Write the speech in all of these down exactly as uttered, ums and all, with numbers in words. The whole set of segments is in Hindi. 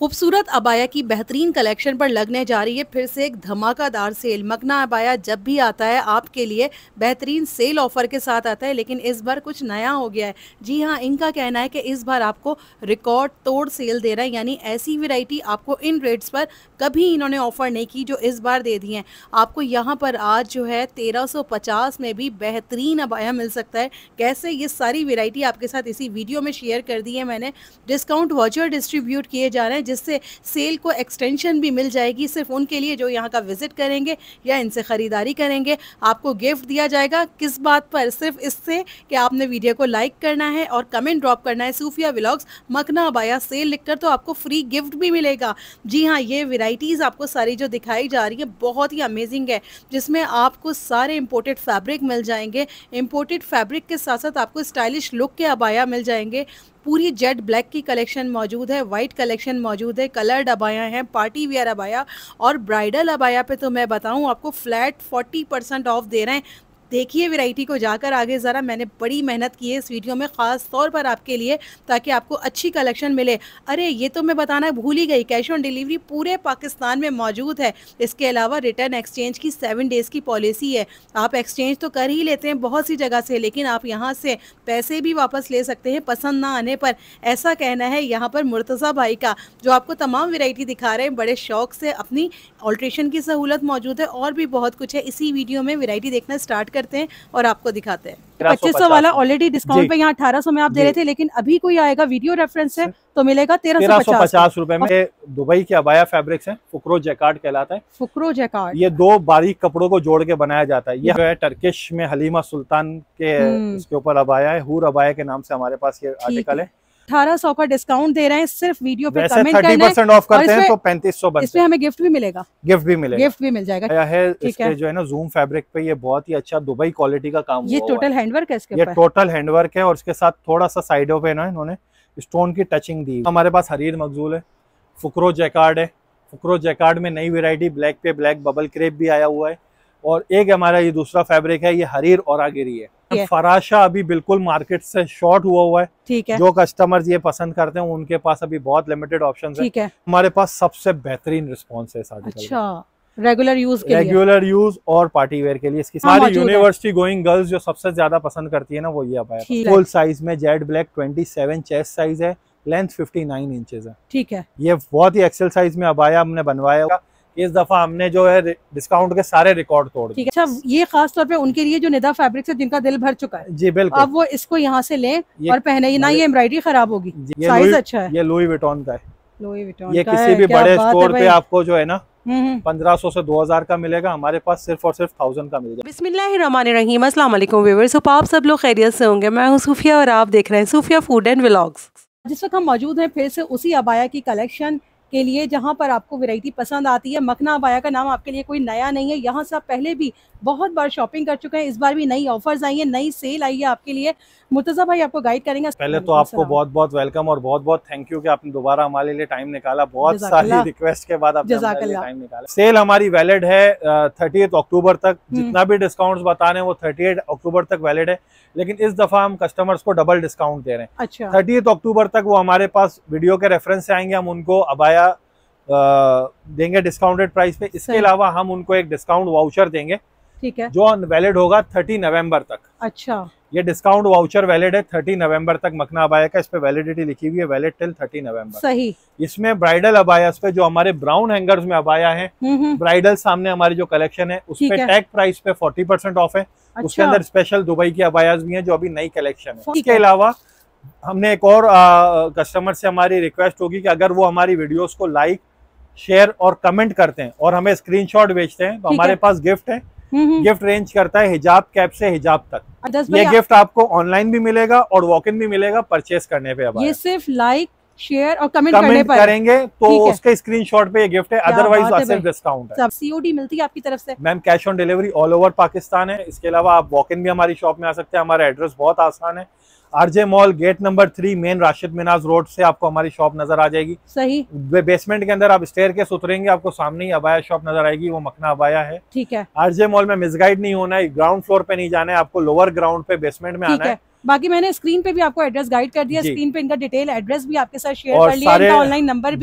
खूबसूरत अबाया की बेहतरीन कलेक्शन पर लगने जा रही है फिर से एक धमाकादार सेल। मकना अबाया जब भी आता है आपके लिए बेहतरीन सेल ऑफर के साथ आता है, लेकिन इस बार कुछ नया हो गया है। जी हाँ, इनका कहना है कि इस बार आपको रिकॉर्ड तोड़ सेल दे रहा है, यानी ऐसी वैरायटी आपको इन रेट्स पर कभी इन्होंने ऑफर नहीं की जो इस बार दे दी हैं। आपको यहाँ पर आज जो है तेरह सौ पचास में भी बेहतरीन अबाया मिल सकता है। कैसे, ये सारी वैरायटी आपके साथ इसी वीडियो में शेयर कर दी है मैंने। डिस्काउंट वाउचर डिस्ट्रीब्यूट किए जा रहे हैं जिससे सेल को एक्सटेंशन भी मिल जाएगी सिर्फ उनके लिए जो यहाँ का विजिट करेंगे या इनसे ख़रीदारी करेंगे। आपको गिफ्ट दिया जाएगा, किस बात पर? सिर्फ इससे कि आपने वीडियो को लाइक करना है और कमेंट ड्रॉप करना है सूफिया व्लॉग्स मकना अबाया सेल लिखकर, तो आपको फ्री गिफ्ट भी मिलेगा। जी हाँ, ये वैरायटीज़ आपको सारी जो दिखाई जा रही है बहुत ही अमेजिंग है, जिसमें आपको सारे इम्पोर्टेड फैब्रिक मिल जाएंगे। इम्पोर्टेड फैब्रिक के साथ साथ आपको स्टाइलिश लुक के अबाया मिल जाएंगे। पूरी जेट ब्लैक की कलेक्शन मौजूद है, वाइट कलेक्शन मौजूद है, कलर्ड अबाया हैं, पार्टी वेयर अबाया और ब्राइडल अबाया पे तो मैं बताऊं आपको फ्लैट चालीस परसेंट ऑफ दे रहे हैं। देखिए वैरायटी को जाकर आगे ज़रा, मैंने बड़ी मेहनत की है इस वीडियो में ख़ास तौर पर आपके लिए ताकि आपको अच्छी कलेक्शन मिले। अरे ये तो मैं बताना भूल ही गई, कैश ऑन डिलीवरी पूरे पाकिस्तान में मौजूद है। इसके अलावा रिटर्न एक्सचेंज की सेवन डेज़ की पॉलिसी है। आप एक्सचेंज तो कर ही लेते हैं बहुत सी जगह से, लेकिन आप यहाँ से पैसे भी वापस ले सकते हैं पसंद ना आने पर। ऐसा कहना है यहाँ पर मुर्तज़ा भाई का, जो आपको तमाम वैरायटी दिखा रहे हैं बड़े शौक से। अपनी ऑल्ट्रेशन की सहूलत मौजूद है और भी बहुत कुछ है। इसी वीडियो में वैरायटी देखना स्टार्ट करते हैं और आपको दिखाते हैं। पच्चीस सौ वाला ऑलरेडी डिस्काउंट पे यहाँ अठारह सौ में आप दे रहे थे, लेकिन अभी कोई आएगा वीडियो रेफरेंस से तो मिलेगा तेरह सौ पचास रुपए में। दुबई के अबाया फैब्रिक्स हैं, फुकरो जैकार्ड कहलाता है। फुकरो जैकार्ड, ये दो बारीक कपड़ों को जोड़ के बनाया जाता है। ये जो है टर्किश में हलीमा सुल्तान के इसके ऊपर अबाया है, हूर अबाया के नाम से हमारे पास ये आर्टिकल है। अठारह सौ का डिस्काउंट दे रहे हैं, सिर्फ वीडियो पे वैसे कमेंट करना है ऑफ करते हैं तो पैंतीस सौ बनते हैं। इसमें हमें गिफ्ट भी मिलेगा, गिफ्ट भी मिलेगा गिफ्ट भी मिल जाएगा। है इसके जो है ना जूम फैब्रिक पे ये बहुत ही अच्छा दुबई क्वालिटी का काम ये टोटल हैंडवर्क है इसके ये टोटल हैंडवर्क है और इसके साथ थोड़ा सा साइडों पे ना इन्होंने स्टोन की टचिंग दी। हमारे पास हरीर मखजूल है, फुकरो जैकार्ड है। फुकरो जैकार्ड में नई वैरायटी ब्लैक पे ब्लैक बबल क्रेप भी आया हुआ है। और एक हमारा ये दूसरा फैब्रिक है, ये हरीर और आगिरी है। फराशा अभी बिल्कुल मार्केट से शॉर्ट हुआ हुआ है। ठीक है, जो कस्टमर्स ये पसंद करते हैं उनके पास अभी बहुत लिमिटेड ऑप्शंस है। ठीक है, हमारे पास सबसे बेहतरीन रिस्पॉन्स है। अच्छा, रेगुलर यूज के रेगुलर यूज और पार्टी वेयर के लिए इसकी हाँ, सारी यूनिवर्सिटी गोइंग गर्ल्स जो सबसे ज्यादा पसंद करती है ना वो ये अबाया। फुल साइज में जेड ब्लैक सत्ताईस चेस्ट साइज है, लेंथ उनसठ इंचेस है। ठीक है, ये बहुत ही एक्सेल साइज में अबाया हमने बनवाया होगा। इस दफा हमने जो है डिस्काउंट के सारे रिकॉर्ड तोड़ दिए। अच्छा, ये खास तौर पे उनके लिए जो निदा फैब्रिक से जिनका दिल भर चुका है। जी बिल्कुल, अब वो इसको यहाँ से लें और पहने, ना ये एम्ब्रॉयडरी खराब होगी। साइज अच्छा है, ये लुई विटॉन का है। लुई विटॉन ये किसी भी बड़े स्टोर पे आपको जो है ना पंद्रह सौ से दो हजार का मिलेगा, हमारे पास सिर्फ और सिर्फ थाउजेंड का मिलेगा। बिस्मिल्लाहिर्रहमानिर्रहीम, अस्सलाम वालेकुम व्यूअर्स। होप आप सब लोग खैरियत से होंगे। मैं हूँ सूफिया और आप देख रहे हैं सूफिया फूड एंड व्लॉग्स। जिस वक्त हम मौजूद हैं फिर से उसी अबाया की कलेक्शन के लिए जहां पर आपको वैरायटी पसंद आती है। मकना अबाया का नाम आपके लिए कोई नया नहीं है, यहाँ से आप पहले भी बहुत बार शॉपिंग कर चुके हैं। इस बार भी नई ऑफर्स आई है, नई सेल आई है आपके लिए। मुर्तज़ा भाई आपको गाइड करेंगे। पहले तो आपको बहुत बहुत वेलकम और बहुत बहुत थैंक यू कि आपने दोबारा हमारे लिए टाइम निकाला। बहुत सारी रिक्वेस्ट के बाद आपने हमारे लिए टाइम निकाला। सेल हमारी वैलिड है थर्टीएथ अक्टूबर तक। जितना भी डिस्काउंट्स बता रहे हैं वो थर्टीएथ अक्टूबर तक वैलिड है, लेकिन इस दफा हम कस्टमर्स को डबल डिस्काउंट दे रहे हैं। अच्छा, थर्टीएथ अक्टूबर तक वो हमारे पास वीडियो के रेफरेंस से आएंगे, हम उनको अबाया देंगे डिस्काउंटेड प्राइस पे। इसके अलावा हम उनको एक डिस्काउंट वाउचर देंगे, ठीक है, जो वैलिड होगा तीस नवंबर तक। अच्छा, ये डिस्काउंट वाउचर वैलिड है तीस नवंबर तक मकना अबाया का। इस पे वैलिडिटी लिखी हुई है, वैलिड टिल तीस नवंबर। सही। इसमें ब्राइडल अबायास पे जो हमारे ब्राउन हैंगर्स में अबाया है, ब्राइडल सामने हमारी जो कलेक्शन है उस पे टैग प्राइस पे चालीस परसेंट ऑफ है। अच्छा। उसके अंदर स्पेशल दुबई की अबायास भी हैं जो अभी नई कलेक्शन है। इसके अलावा हमने एक और कस्टमर से हमारी रिक्वेस्ट होगी कि अगर वो हमारी वीडियोस को लाइक शेयर और कमेंट करते हैं और हमें स्क्रीनशॉट भेजते हैं तो हमारे पास गिफ्ट है। गिफ्ट रेंज करता है हिजाब कैप से हिजाब तक। ये गिफ्ट आपको ऑनलाइन भी मिलेगा और वॉक इन भी मिलेगा परचेस करने पे। ये सिर्फ लाइक शेयर और कमेंट, कमेंट करने पर करेंगे तो उसके स्क्रीनशॉट पे ये गिफ्ट है, अदरवाइज सिर्फ डिस्काउंट है। सीओडी मिलती है आपकी तरफ से? Ma'am cash on delivery all over Pakistan है। इसके अलावा आप वॉक इन भी हमारी शॉप में आ सकते हैं। हमारा एड्रेस बहुत आसान है, RJ mall gate number three main Rashid Minhaj road से आपको हमारी शॉप नजर आ जाएगी। सही। बेसमेंट के अंदर आप स्टेयर के उतरेंगे, आपको सामने ही अबाया शॉप नजर आएगी, वो मकना अबाया है। ठीक है। आरजे मॉल में मिसगाइड नहीं होना है, ग्राउंड फ्लोर पे नहीं जाना है, आपको लोअर ग्राउंड पे बेसमेंट में आना है। बाकी मैंने स्क्रीन पे भी आपको एड्रेस गाइड कर दिया, स्क्रीन पे इनका डिटेल एड्रेस भी आपके साथ शेयर कर लिया, इनका ऑनलाइन नंबर भी,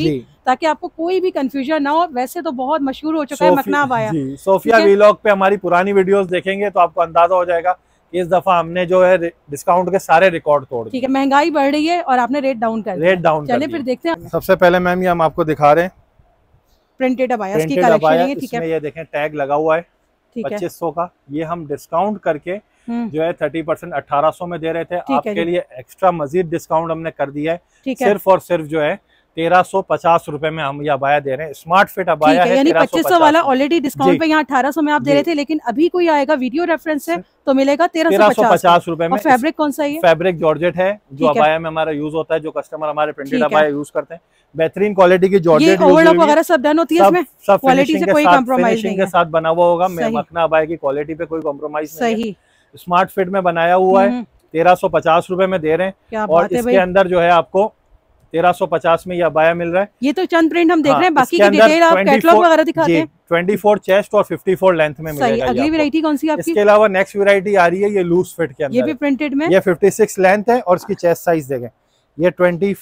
ताकि आपको कोई भी कंफ्यूजन ना हो। वैसे तो बहुत मशहूर हो चुका है मखना अबाया। सोफिया वीलॉग पे हमारी पुरानी वीडियोस देखेंगे तो आपको अंदाजा हो जाएगा इस दफा हमने जो है डिस्काउंट के सारे रिकॉर्ड तोड़ दिए। ठीक है, महंगाई बढ़ रही है और आपने रेट डाउन कर दिया। रेट डाउन चले फिर देखते हैं। सबसे पहले मैम ये हम आपको दिखा रहे हैं प्रिंटेड अबाया की कलेक्शन है। ठीक है, ये देखें टैग लगा हुआ है पच्चीस सौ का। ये हम डिस्काउंट करके जो है थर्टी परसेंट अठारह सौ में दे रहे थे, आपके लिए एक्स्ट्रा मजीद डिस्काउंट हमने कर दिया है। सिर्फ और सिर्फ जो है तेरह सौ पचास रुपए में हम ये अबाया दे रहे हैं। स्मार्ट फिट अबाया है, यानी पच्चीस सौ वाला ऑलरेडी डिस्काउंट पे यहाँ अठारह सौ में आप दे रहे थे, लेकिन अभी कोई आएगा वीडियो रेफरेंस से तो मिलेगा तेरह सौ पचास रुपए में। फैब्रिक कौन सा है? फैब्रिक जॉर्जेट है, जो अबाया में हमारा यूज होता है, जो कस्टमर हमारे प्रिंटेड अबाया यूज करते हैं। बेहतरीन क्वालिटी की जॉर्जेट वगैरह सब डन होती है इसमें, सब क्वालिटी से कोई कॉम्प्रोमाइज नहीं के साथ बना हुआ होगा। मखना अबाया की क्वालिटी पे कोई कॉम्प्रोमाइज नहीं है। स्मार्ट फिट में बनाया हुआ है, तेरह सौ पचास रुपए में दे रहे हैं। और इसके अंदर जो है आपको तेरह सौ पचास में ये अबाया मिल रहा है। ये तो चंद प्रिंट हम देख रहे हैं, बाकी की डिटेल आप कैटलॉग वगैरह दिखाते हैं। चौबीस चेस्ट और चौवन लेंथ में मिलेगा। अगली वैरायटी कौन सी आपकी? इसके अलावा नेक्स्ट वैरायटी आ रही है ये लूज फिट के अंदर, ये भी प्रिंटेड में। ये छप्पन लेंथ है और इसकी चेस्ट साइज देखें, ये चौबीस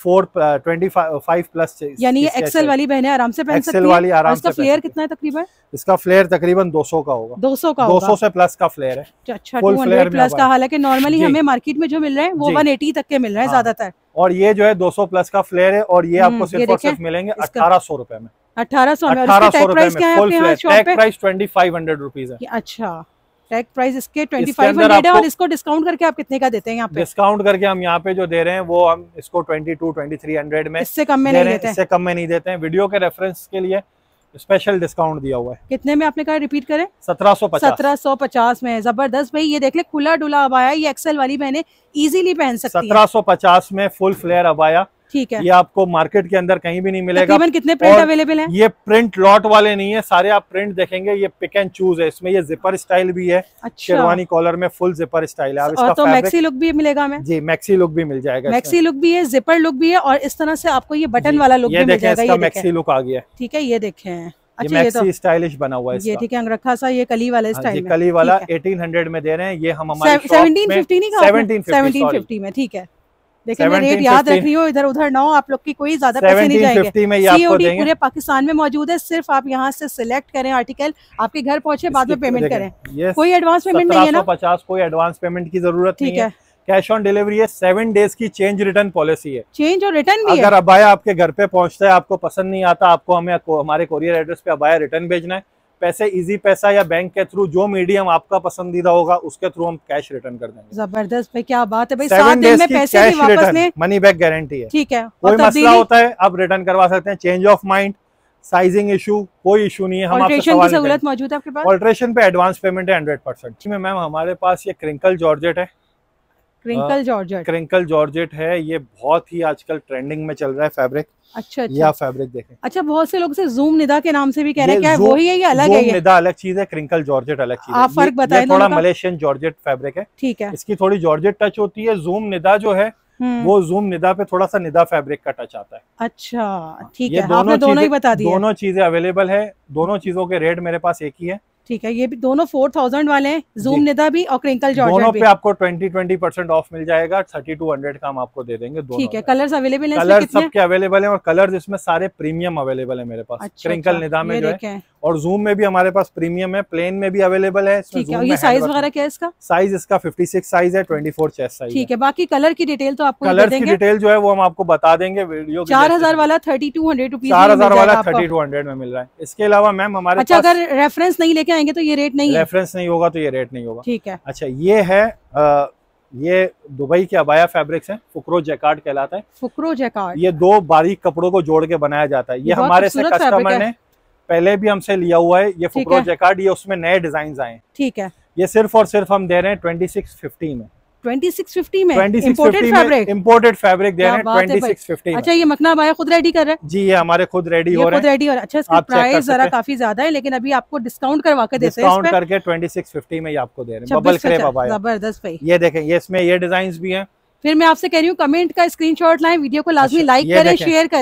पच्चीस प्लस, यानी ये एक्सेल वाली बहनें आराम से पहन सकती हैं। वाली आराम से। इसका फ्लेयर कितना है तकरीबन? इसका फ्लेयर तकरीबन दो सौ का होगा। दो सौ का दो सौ से प्लस का फ्लेयर है। अच्छा, दो सौ प्लस का। हालांकि नॉर्मली हमें मार्केट में जो मिल रहे हैं वो एक सौ अस्सी तक के मिल रहे हैं ज्यादातर। और ये जो है दो सौ प्लस का फ्लेयर है और ये आपको सिर्फ और सिर्फ मिलेंगे अठारह सौ रुपए में। अठारह सौ में। अठारह सौ रुपए में tag price twenty five hundred rupees है। अच्छा, टैग प्राइस इसके ट्वेंटी फाइव हंड्रेड है। और इसको डिस्काउंट करके आप कितने का देते हैं यहाँ पे? डिस्काउंट करके हम यहाँ पे जो दे रहे हैं वो हम इसको twenty two twenty three hundred में, इससे कम में नहीं देते हैं। इससे कम में नहीं देते हैं। वीडियो के रेफरेंस के लिए स्पेशल डिस्काउंट दिया हुआ है। कितने में आपने कहा, रिपीट करें? सत्रह सौ पचास। सत्रह सौ पचास में। जबरदस्त भाई, ये देख ले खुला डुला अबाया, ये एक्सेल वाली बहनें इजीली पहन सकती हैं। सत्रह सौ पचास में फुल फ्लेयर अबाया। ठीक है, ये आपको मार्केट के अंदर कहीं भी नहीं मिलेगा। तकरीबन कितने प्रिंट अवेलेबल हैं? ये प्रिंट लॉट वाले नहीं है, सारे आप प्रिंट देखेंगे ये पिक एंड चूज है। इसमें ये जिपर स्टाइल भी है। अच्छा। शेरवानी कॉलर में फुल जिपर स्टाइल है। आप इसका तो मैक्सी लुक भी मिलेगा हमें? जी, मैक्सी लुक भी मिल जाएगा। मैक्सी लुक भी है, जिपर लुक भी है और इस तरह से आपको ये बटन वाला लुक भी मिल जाएगा। इसका मैक्सी लुक आ गया। ठीक है, ये देखें। अच्छा, ये तो स्टाइलिश बना हुआ है। ये ठीक है, अंगरखा सा, ये कली वाला स्टाइल में। कली वाला अठारह सौ में दे रहे हैं। ये हम हमारे सेवनटीन फिफ्टी नहीं कहा? सेवनटीन फिफ्टी में। ठीक है, देखिए मैं रेट याद रख रही हूँ, इधर उधर ना हो, आप लोग की कोई ज्यादा पैसे नहीं जाएंगे। सीओडी पूरे पाकिस्तान में मौजूद है। सिर्फ आप यहाँ से सिलेक्ट करें आर्टिकल, आपके घर पहुंचे, बाद में पेमेंट करें। कोई एडवांस पेमेंट नहीं है ना? पचास कोई एडवांस पेमेंट की जरूरत नहीं है। कैश ऑन डिलीवरी है। सेवन डेज की चेंज रिटर्न पॉलिसी है। चेंज और रिटर्न भी अगर अबाया आपके घर पे पहुंचता है, आपको पसंद नहीं आता, आपको हमें हमारे कोरियर एड्रेस पे अबाया रिटर्न भेजना है, पैसे इजी पैसा या बैंक के थ्रू, जो मीडियम आपका पसंदीदा होगा उसके थ्रू हम कैश रिटर्न कर देंगे। जबरदस्त भाई, क्या बात है भाई। सात दिन में पैसे भी वापस नहीं, मनी बैक गारंटी है। ठीक है, कोई मसला होता है आप रिटर्न करवा सकते हैं। Change of mind, sizing issue, कोई इशू नहीं है। हम आपसे सवाल की सहूलत मौजूद है आपके पास? ऑल्ट्रेशन पे एडवांस पेमेंट है हंड्रेड परसेंट। इसमें मैम हमारे पास ये क्रिंकल जॉर्जेट है। क्रिंकल जॉर्जेट क्रिंकल जॉर्जेट है। ये बहुत ही आजकल ट्रेंडिंग में चल रहा है फैब्रिक। अच्छा अच्छा, यह फैब्रिक देखें। अच्छा, बहुत से लोग से जूम निदा के नाम से भी कह रहे हैं, क्या वो ही है या अलग है? जूम निदा अलग चीज है, क्रिंकल जॉर्जेट अलग चीज है। आप फर्क बताएं। थोड़ा मलेशियन जॉर्जेट फैब्रिक है। ठीक है, इसकी थोड़ी जॉर्जेट टच होती है। जूम निदा जो है वो जूम निदा पे थोड़ा सा निदा फैब्रिक का टच आता है। अच्छा, ठीक है, आपने दोनों ही बता दिया। दोनों चीजें अवेलेबल है। दोनों चीजों के रेट मेरे पास एक ही है। ठीक है, ये भी दोनों फोर थाउजेंड वाले हैं, जूम निदा भी और क्रिंकल जॉर्जेट दोनों भी। पे आपको ट्वेंटी ट्वेंटी परसेंट ऑफ मिल जाएगा। थर्टी टू हंड्रेड का हम आपको दे देंगे दोनों। ठीक है, कलर्स अवेलेबल हैं? कलर सबके अवेलेबल हैं और कलर्स इसमें सारे प्रीमियम अवेलेबल है मेरे पास। अच्छा, क्रिंकल अच्छा, निदा में जो है, और जूम में भी हमारे पास प्रीमियम है, प्लेन में भी अवेलेबल है। ठीक है, ये साइज वगैरह क्या है इसका? साइज इसका फिफ्टी सिक्स साइज है, ट्वेंटी फोर चेस्ट साइज। ठीक है, बाकी कलर की डिटेल तो आपको कलर की डिटेल जो है वो हम आपको बता देंगे वीडियो। चार हजार वाला थर्टी टू हंड्रेड रुपीज, चार हजार वाला थर्टी टू हंड्रेड में मिल रहा है। इसके अलावा मैम हमारे अच्छा, अगर रेफरेंस नहीं लेके आएंगे तो ये रेट नहीं है? रेफरेंस नहीं होगा तो ये रेट नहीं होगा। ठीक है, अच्छा, ये है आ, ये दुबई के अबाया फैब्रिक्स हैं। फुकरो जैकार्ड कहलाता है। फुकरो जैकार्ड, ये दो बारीक कपड़ों को जोड़ के बनाया जाता है। ये हमारे से कस्टमर ने पहले भी हमसे लिया हुआ है। ये फुकरो जैकार्ड, ये उसमें नए डिजाइन आए। ठीक है, ये सिर्फ और सिर्फ हम दे रहे हैं ट्वेंटी सिक्स फिफ्टी में। ट्वेंटी सिक्स फिफ्टी में इंपोर्टेड फैब्रिक? इंपोर्टेड फैब्रिक दे रहे हैं ट्वेंटी सिक्स फिफ्टी में। अच्छा, ये मखना अबाया खुद रेडी कर रहे हैं? जी, ये हमारे खुद रेडी हो रहे हैं। रेडी हो रहा है। अच्छा, इसका प्राइस जरा काफी ज्यादा है, लेकिन अभी आपको डिस्काउंट करवा के देते हैं। डिस्काउंट करके ट्वेंटी सिक्स फिफ्टी में आपको दे रहे हैं। बबल क्रेप अबाया, जबरदस्त भाई। ये देखें, ये इसमें ये डिजाइन भी हैं। फिर मैं आपसे कह रही हूँ, कमेंट का स्क्रीनशॉट लाएं, वीडियो को लाजमी लाइक करें, शेयर करें।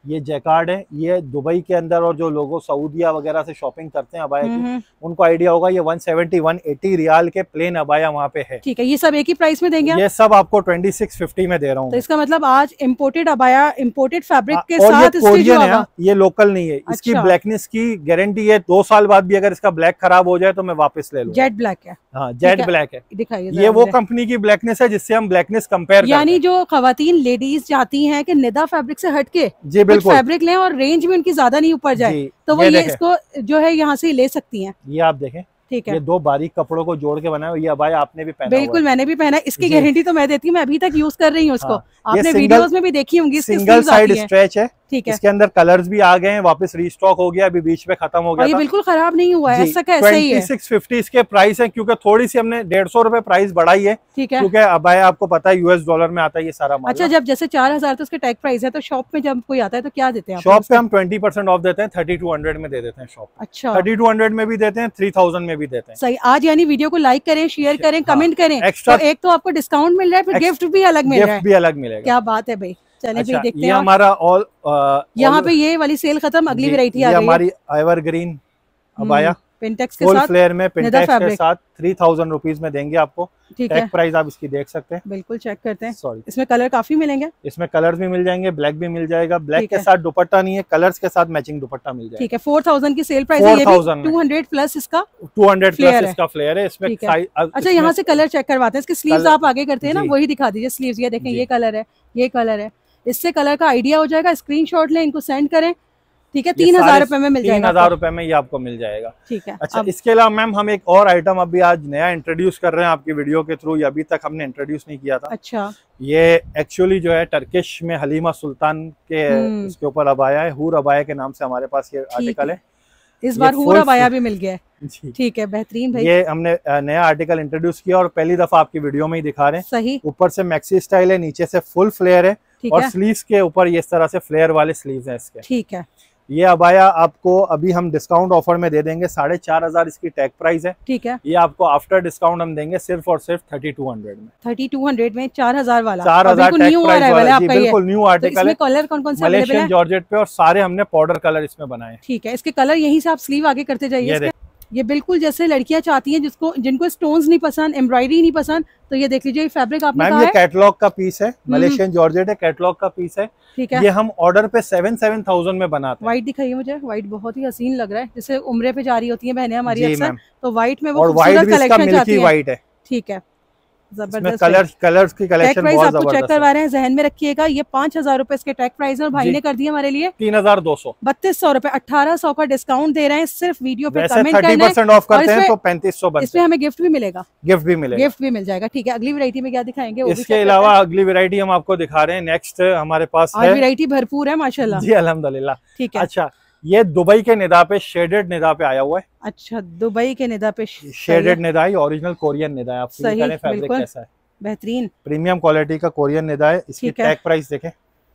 ये जैकार्ड है, ये दुबई के अंदर और जो लोगों सऊदिया वगैरह से शॉपिंग करते हैं अबाया की, उनको आइडिया होगा। ये वन सेवेंटी वन एटी रियाल के प्लेन अबाया वहाँ पे है। ठीक है, ये सब एक ही प्राइस में देंगे? ये सब आपको ट्वेंटी सिक्स फिफ्टी में दे रहा हूँ। तो इसका मतलब आज इम्पोर्टेड अबाया इम्पोर्टेड फैब्रिक के और साथ ये कोरियन है, ये लोकल नहीं है। इसकी अच्छा। ब्लैकनेस की गारंटी है, दो साल बाद भी अगर इसका ब्लैक खराब हो जाए तो मैं वापस ले लूँ। जेट ब्लैक है? हाँ, जेट ब्लैक है। दिखाइए, ये वो कंपनी की ब्लैकनेस है जिससे हम ब्लैकनेस कंपेयर करते हैं। यानी जो खवातीन लेडीज चाहती हैं कि निदा फैब्रिक से हटके जी बिल्कुल फैब्रिक लें और रेंज भी उनकी ज्यादा नहीं ऊपर जाए, तो वो ये, ये इसको जो है यहाँ से ले सकती हैं। ये आप देखें, ठीक है, ये दो बारीक कपड़ों को जोड़ के बनाया। ये अबाया आपने भी पहना? बिल्कुल, मैंने भी पहना। इसकी गारंटी तो मैं देती हूँ, मैं अभी तक यूज कर रही हूँ इसको। हाँ, आपने वीडियोस में भी देखी होंगी। सिंगल साइड स्ट्रेच है, ठीक है। इसके अंदर कलर्स भी आ गए हैं, वापस रीस्टॉक हो गया, अभी बीच में खत्म हो गया। ये बिल्कुल खराब नहीं हुआ है, ऐसा कैसे ही है। छब्बीस सौ पचास इसके प्राइस है, क्योंकि थोड़ी सी हमने डेढ़ सौ रुपए प्राइस बढ़ाई है। ठीक है, क्योंकि अबाया आपको पता है यूएस डॉलर में आता है ये सारा माल। अच्छा, जब जैसे चार हजार तो उसके टैग प्राइस है, तो शॉप में जब कोई आता है तो क्या देते हैं? शॉप पे हम ट्वेंटी परसेंट ऑफ देते हैं, थर्टी टू हंड्रेड में दे देते हैं शॉप। अच्छा, थर्टी टू हंड्रेड में भी देते हैं, थ्री थाउजेंड में भी देते हैं। सही। आज यानी वीडियो को लाइक करें, शेयर करें, कमेंट करें, एक्स्ट्रा एक तो आपको डिस्काउंट मिल रहा है, फिर गिफ्ट भी अलग मिल रहा है। भी अलग मिलेगा। क्या बात है भाई। चलिए अच्छा, देखते ये हैं हमारा ऑल यहाँ पे ये वाली सेल खत्म, अगली वैरायटी आ गई है हमारी एवरग्रीन अबाया पिंटेक्स के फुल साथ, फ्लेयर में पिंटेक्स के साथ थ्री थाउजेंड रुपीज में देंगे आपको। ठीक है, प्राइस आप इसकी देख सकते हैं। बिल्कुल चेक करते हैं। सॉरी, इसमें कलर काफी मिलेंगे। इसमें कलर्स भी मिल जाएंगे, ब्लैक भी मिल जाएगा। ब्लैक के साथ दुपट्टा नहीं है, कलर्स के साथ मैचिंग दुपट्टा मिल जाएगा। ठीक है, फोर थाउजेंड की सेल प्राइस है, ये भी टू हंड्रेड प्लस इसका टू हंड्रेड प्लस इसका फ्लेयर है। इसमें अच्छा, यहाँ से कलर चेक करवाते हैं। इसके स्लीव्स आप आगे करते हैं ना, वही दिखा दीजिए स्लीव्स। ये देखें, ये कलर है, ये कलर है। इससे कलर का आइडिया हो जाएगा। स्क्रीनशॉट लें, इनको सेंड करें। ठीक है, तीन हजार रुपए में मिल जाएगा। तीन हजार रुपए में ये आपको मिल जाएगा। ठीक है। अच्छा, इसके अलावा मैम हम एक और आइटम अभी आज नया इंट्रोड्यूस कर रहे हैं आपकी वीडियो के थ्रू। ये अभी तक हमने इंट्रोड्यूस नहीं किया था। अच्छा, ये एक्चुअली जो है टर्किश में हलीमा सुल्तान के इसके ऊपर अबाया है, हूर अबाया के नाम से हमारे पास ये आर्टिकल है। इस बार हूर अबाया भी मिल गया है। ठीक है, बेहतरीन भाई। ये हमने नया आर्टिकल इंट्रोड्यूस किया और पहली दफा आपकी वीडियो में ही दिखा रहे हैं। सही। ऊपर से मैक्सी स्टाइल है, नीचे से फुल फ्लेयर है और स्लीव्स के ऊपर ये इस तरह से फ्लेयर वाले स्लीव्स हैं इसके। ठीक है, ये अबाया आपको अभी हम डिस्काउंट ऑफर में दे देंगे, साढ़े चार हजार इसकी टैग प्राइस है। ठीक है, ये आपको आफ्टर डिस्काउंट हम देंगे सिर्फ और सिर्फ थर्टी टू हंड्रेड में। थर्टी टू हंड्रेड में चार हजार वाला, चार हजार न्यू अराइवल है आपका। ये बिल्कुल न्यू आर्टिकल है। कलर कौन कौन से मलेशियन जॉर्जेट पे और सारे हमने पाउडर कलर इसमें बनाए। ठीक है, इसके कलर यहीं से आप स्लीव आगे करते जाइए। ये बिल्कुल जैसे लड़कियां चाहती हैं जिसको जिनको स्टोन्स नहीं पसंद, एम्ब्रॉयडरी नहीं पसंद, तो ये देख लीजिए। ये फैब्रिक आपने कहा है कैटलॉग का पीस है, मलेशियन जॉर्जेट है, कैटलॉग का पीस है। ठीक है, ये हम ऑर्डर पे सेवन सेवन थाउजेंड में बनाते हैं। व्हाइट दिखाइए मुझे। व्हाइट बहुत ही हसीन लग रहा है, जैसे उम्रे पे जा रही होती है बहनें हमारी अक्सर, तो व्हाइट में वो खूबसूरत कलेक्शन चाहती है। व्हाइट है। ठीक है, जबरदस्त कलर कलर्स की कलेक्शन बहुत जबरदस्त। आपको चेक करवा रहे हैं, जहन में रखिएगा। ये पांच हजार रुपए इसके टैग प्राइस है और भाई ने कर दिया हमारे लिए तीन हजार दो सौ बत्तीस सौ रुपए, अठारह सौ का डिस्काउंट दे रहे हैं। सिर्फ वीडियो पे वैसे कमेंट थर्टी परसेंट ऑफ करते हैं तो पैंतीस सौ। इसमें हमें गिफ्ट भी मिलेगा। गिफ्ट भी मिलेगा गिफ्ट भी मिल जाएगा। ठीक है, अगली वैरायटी में क्या दिखाएंगे? इसके अलावा अगली वैरायटी हम आपको दिखा रहे हैं। नेक्स्ट हमारे पास आज वैरायटी भरपूर है माशाल्लाह। जी अल्हम्दुलिल्लाह। ठीक है, अच्छा, ये दुबई के निदा पे शेडेड निदा पे आया हुआ है। अच्छा, दुबई के निदा पे शेडेड निदा है, ओरिजिनल कोरियन निदा है। आप फील करें फैब्रिक कैसा है, बेहतरीन प्रीमियम क्वालिटी का कोरियन निदा है। इसकी टैग प्राइस देखें,